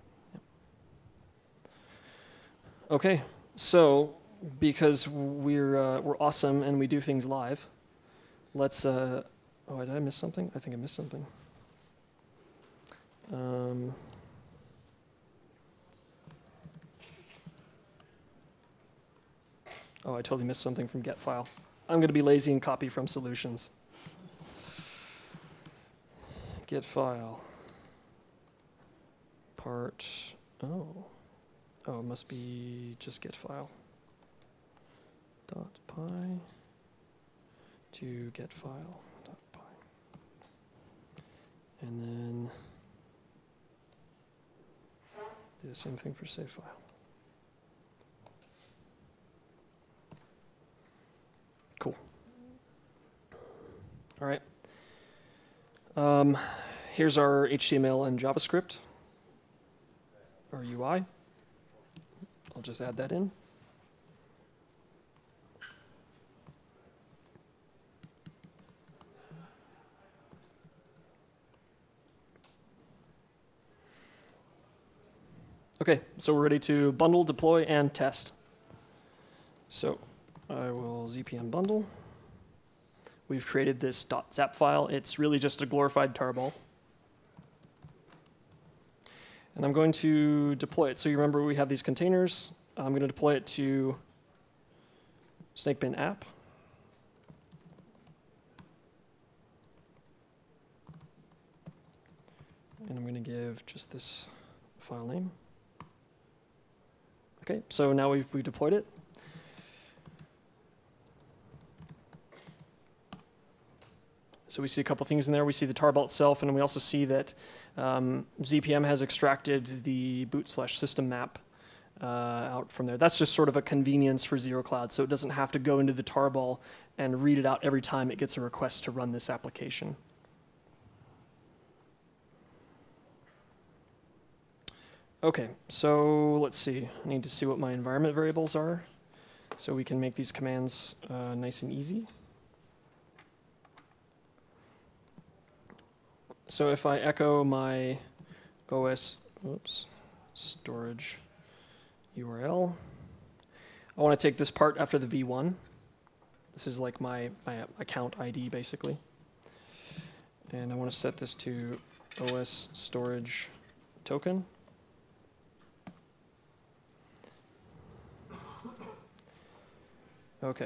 [SPEAKER 1] Okay, so because we're awesome and we do things live, let's. Oh, did I miss something? I think I missed something. Oh, I totally missed something from get file. I'm going to be lazy and copy from solutions. Get file. Part. Oh, it must be just get file. .py to get file. .py. And then do the same thing for save file. Cool. All right. Here's our HTML and JavaScript, our UI. I'll just add that in. Okay, so we're ready to bundle, deploy, and test. So I will ZPM bundle. We've created this .zap file. It's really just a glorified tarball. And I'm going to deploy it. So you remember we have these containers. I'm going to deploy it to snakebin app. And I'm going to give just this file name. Okay, so now we deployed it. So we see a couple things in there. We see the tarball itself, and we also see that ZPM has extracted the boot/system map out from there. That's just sort of a convenience for Zero Cloud, so it doesn't have to go into the tarball and read it out every time it gets a request to run this application. Okay, so let's see. I need to see what my environment variables are so we can make these commands nice and easy. So if I echo my OS storage URL, I want to take this part after the v1. This is like my account ID, basically. And I want to set this to OS storage token. Okay.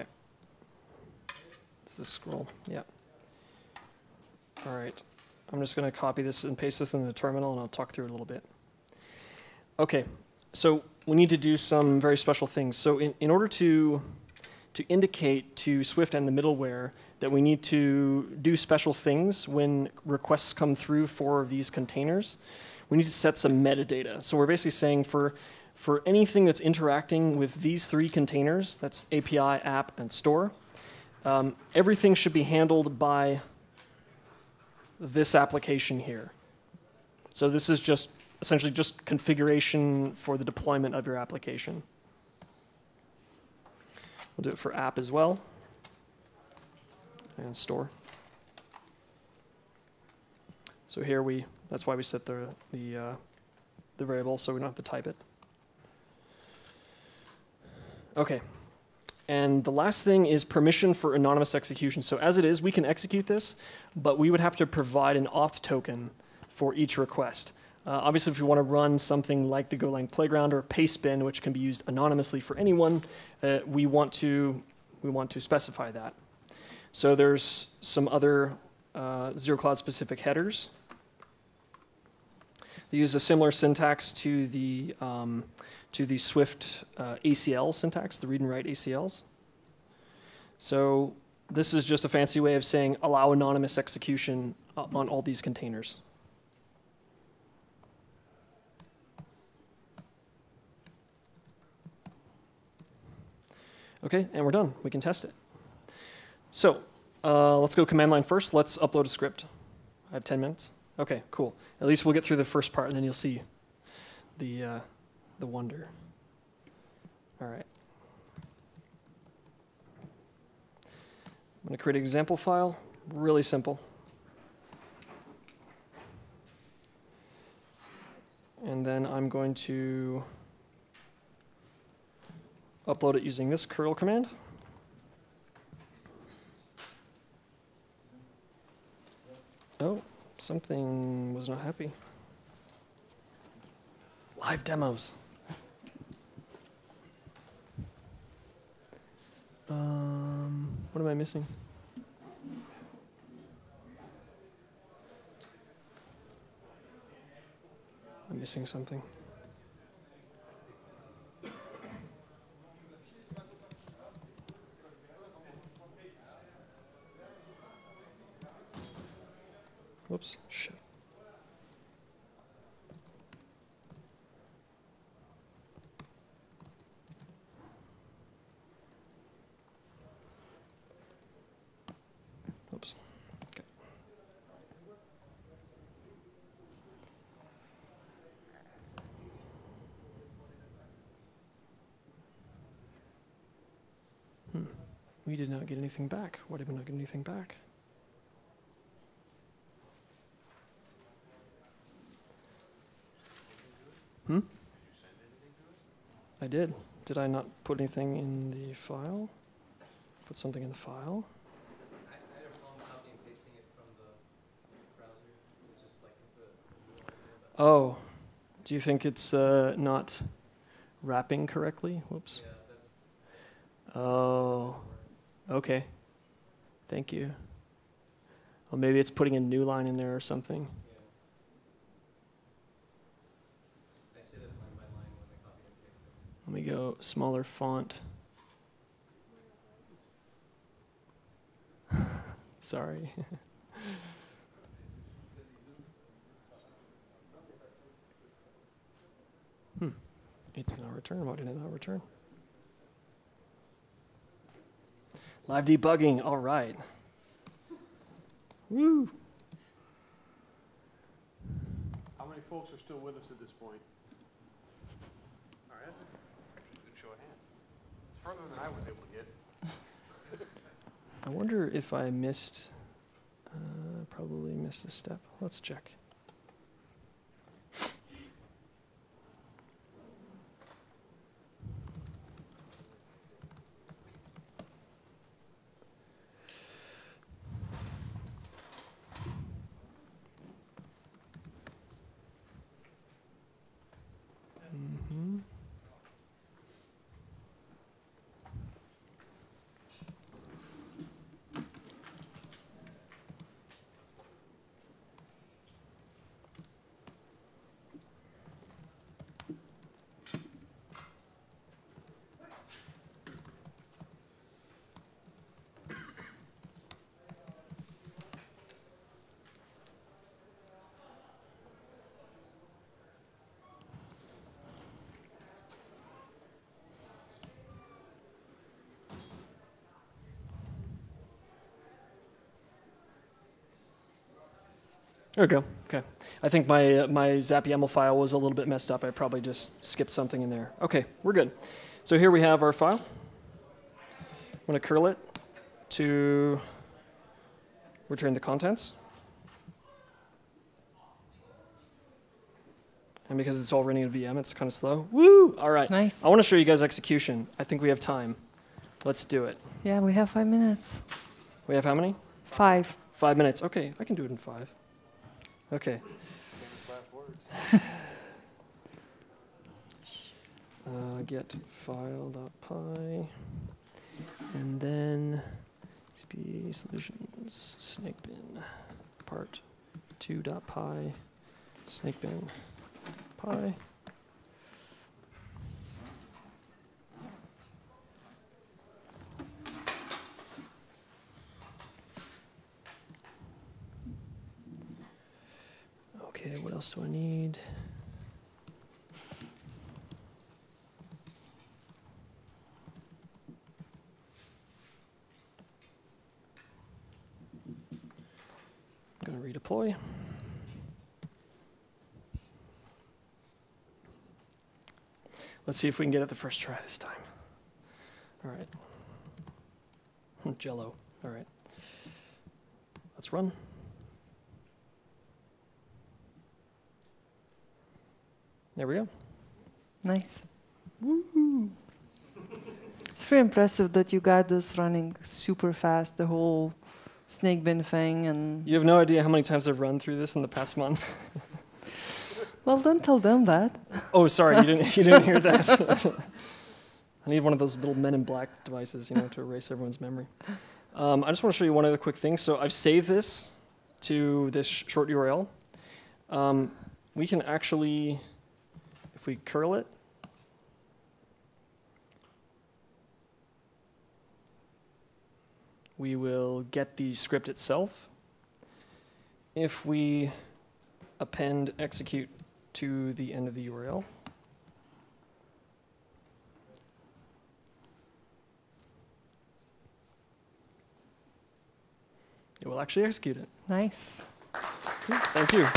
[SPEAKER 1] Is this scroll? Yeah. All right. I'm just going to copy this and paste this in the terminal, and I'll talk through it a little bit. Okay, so we need to do some very special things. So in order to indicate to Swift and the middleware that we need to do special things when requests come through for these containers, we need to set some metadata. So we're basically saying for anything that's interacting with these three containers, that's API, app, and store, everything should be handled by this application here. So this is just essentially just configuration for the deployment of your application. We'll do it for app as well, and store. So here that's why we set the variable, so we don't have to type it. Okay. And the last thing is permission for anonymous execution. So as it is, we can execute this, but we would have to provide an auth token for each request. Obviously, if we want to run something like the Golang Playground or Pastebin, which can be used anonymously for anyone, we want to specify that. So there's some other Zero Cloud specific headers. They use a similar syntax to the Swift ACL syntax, the read and write ACLs. So this is just a fancy way of saying allow anonymous execution on all these containers. Okay, and we're done. We can test it. So let's go command line first. Let's upload a script. I have 10 minutes. Okay, cool. At least we'll get through the first part, and then you'll see the wonder. All right. I'm going to create an example file, really simple. And then I'm going to upload it using this curl command. Oh, something was not happy. Live demos. What am I missing? I'm missing something. Whoops, shit. Oops. Okay. We did not get anything back. Why did we not get anything back? I did. Did I not put anything in the file? Put something in the file?
[SPEAKER 7] I had a problem copying and pasting it from the browser. It's just like the
[SPEAKER 1] Oh, do you think it's not wrapping correctly? Whoops.
[SPEAKER 7] yeah, that's
[SPEAKER 1] Oh, okay. Thank you. Well, maybe it's putting a new line in there or something.
[SPEAKER 7] yeah. I say that line by line when I copy and paste it.
[SPEAKER 1] Let me go smaller font. Sorry. It did not return. Why did it not return? Live debugging. All right. Woo.
[SPEAKER 6] How many folks are still with us at this point? All right, that's a good show of hands. It's further than I was able to get.
[SPEAKER 1] I wonder if I missed, probably missed a step. Let's check. There we go. Okay. I think my ZapYAML file was a little bit messed up. I probably just skipped something in there. Okay, we're good. So here we have our file. I'm going to curl it to return the contents. And because it's all running in VM, it's kind of slow. Woo! All right.
[SPEAKER 2] Nice.
[SPEAKER 1] I want to show you guys execution. I think we have time. Let's do it.
[SPEAKER 2] Yeah, we have 5 minutes.
[SPEAKER 1] We have how many?
[SPEAKER 2] 5.
[SPEAKER 1] 5 minutes. Okay, I can do it in 5. Okay. Get file.py, and then CP solutions snakebin part 2.py snakebin py. Okay, what else do I need? I'm going to redeploy. Let's see if we can get it the first try this time. All right. Jello. All right. let's run. There we go.
[SPEAKER 2] Nice. Woo-hoo. It's very impressive that you got this running super fast, the whole snake bin thing. And
[SPEAKER 1] You have no idea how many times I've run through this in the past month.
[SPEAKER 2] well, don't tell them that.
[SPEAKER 1] Oh, sorry, you didn't hear that. I need one of those little Men in Black devices, to erase everyone's memory. I just want to show you one other quick thing. So I've saved this to this short URL. We can actually, if we curl it, we will get the script itself. If we append execute to the end of the URL, it will actually execute it.
[SPEAKER 2] Nice.
[SPEAKER 1] Thank you.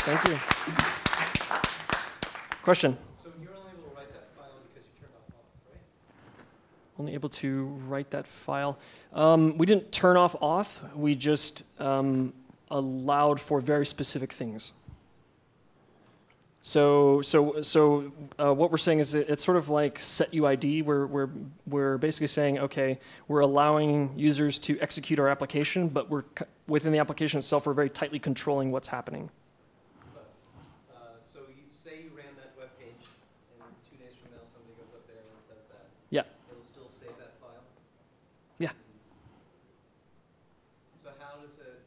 [SPEAKER 1] Question?
[SPEAKER 7] So you're only able to write that file because you turned off, right?
[SPEAKER 1] Only able to write that file. We didn't turn off auth. We just allowed for very specific things. So what we're saying is it's sort of like set UID. We're basically saying, okay, we're allowing users to execute our application, but within the application itself, we're very tightly controlling what's happening.
[SPEAKER 7] So you say you ran that web page, and 2 days from now somebody goes up there and does that.
[SPEAKER 1] Yeah.
[SPEAKER 7] It'll still save that file.
[SPEAKER 1] Yeah.
[SPEAKER 7] So how does it?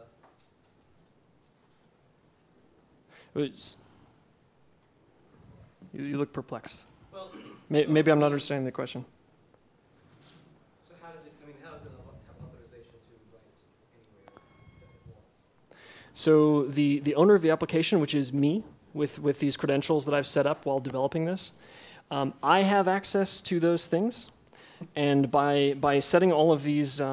[SPEAKER 1] You look perplexed.
[SPEAKER 7] Well,
[SPEAKER 1] Maybe I'm not understanding the question.
[SPEAKER 7] so how does it? I mean, how does it have authorization to write anywhere that it wants?
[SPEAKER 1] So the owner of the application, which is me, with these credentials that I've set up while developing this, I have access to those things, and by setting all of these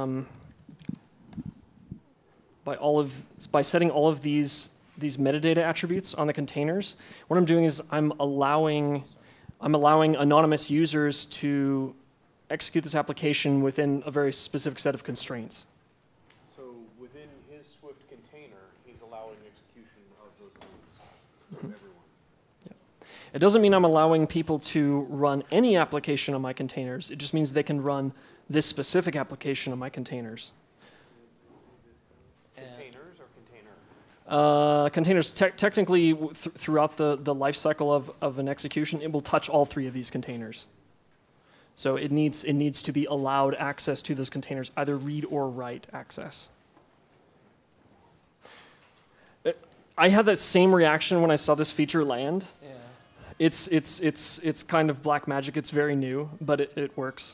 [SPEAKER 1] by setting all of these metadata attributes on the containers, what I'm doing is I'm allowing anonymous users to execute this application within a very specific set of constraints.
[SPEAKER 6] So within his Swift container, he's allowing execution of those things to everyone.
[SPEAKER 1] It doesn't mean I'm allowing people to run any application on my containers. It just means they can run this specific application on my containers.
[SPEAKER 6] Containers or container?
[SPEAKER 1] Containers, technically, throughout the life cycle of an execution, it will touch all three of these containers. So it needs to be allowed access to those containers, either read or write access. I had that same reaction when I saw this feature land.
[SPEAKER 7] Yeah.
[SPEAKER 1] It's kind of black magic. It's very new, but it works.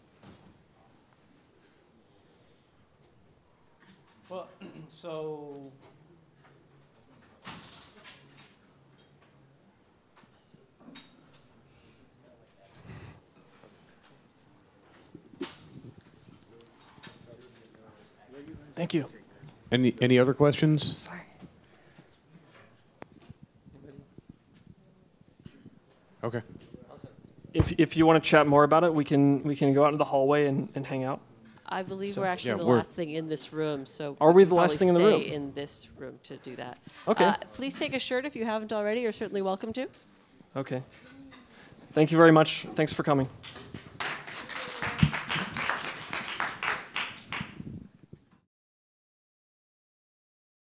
[SPEAKER 7] Well, so.
[SPEAKER 1] Thank you.
[SPEAKER 6] Any other questions?
[SPEAKER 2] Sorry.
[SPEAKER 6] Okay.
[SPEAKER 1] If you want to chat more about it, we can go out into the hallway and hang out.
[SPEAKER 9] I believe
[SPEAKER 1] So-
[SPEAKER 9] we're actually
[SPEAKER 6] Yeah,
[SPEAKER 9] the
[SPEAKER 6] we're-
[SPEAKER 9] last thing in this room, so
[SPEAKER 1] Are we
[SPEAKER 9] can
[SPEAKER 1] the last
[SPEAKER 9] probably
[SPEAKER 1] thing in the room?
[SPEAKER 9] stay in this room to do that.
[SPEAKER 1] Okay.
[SPEAKER 9] Please take a shirt if you haven't already. You're certainly welcome to.
[SPEAKER 1] Okay. Thank you very much. Thanks for coming.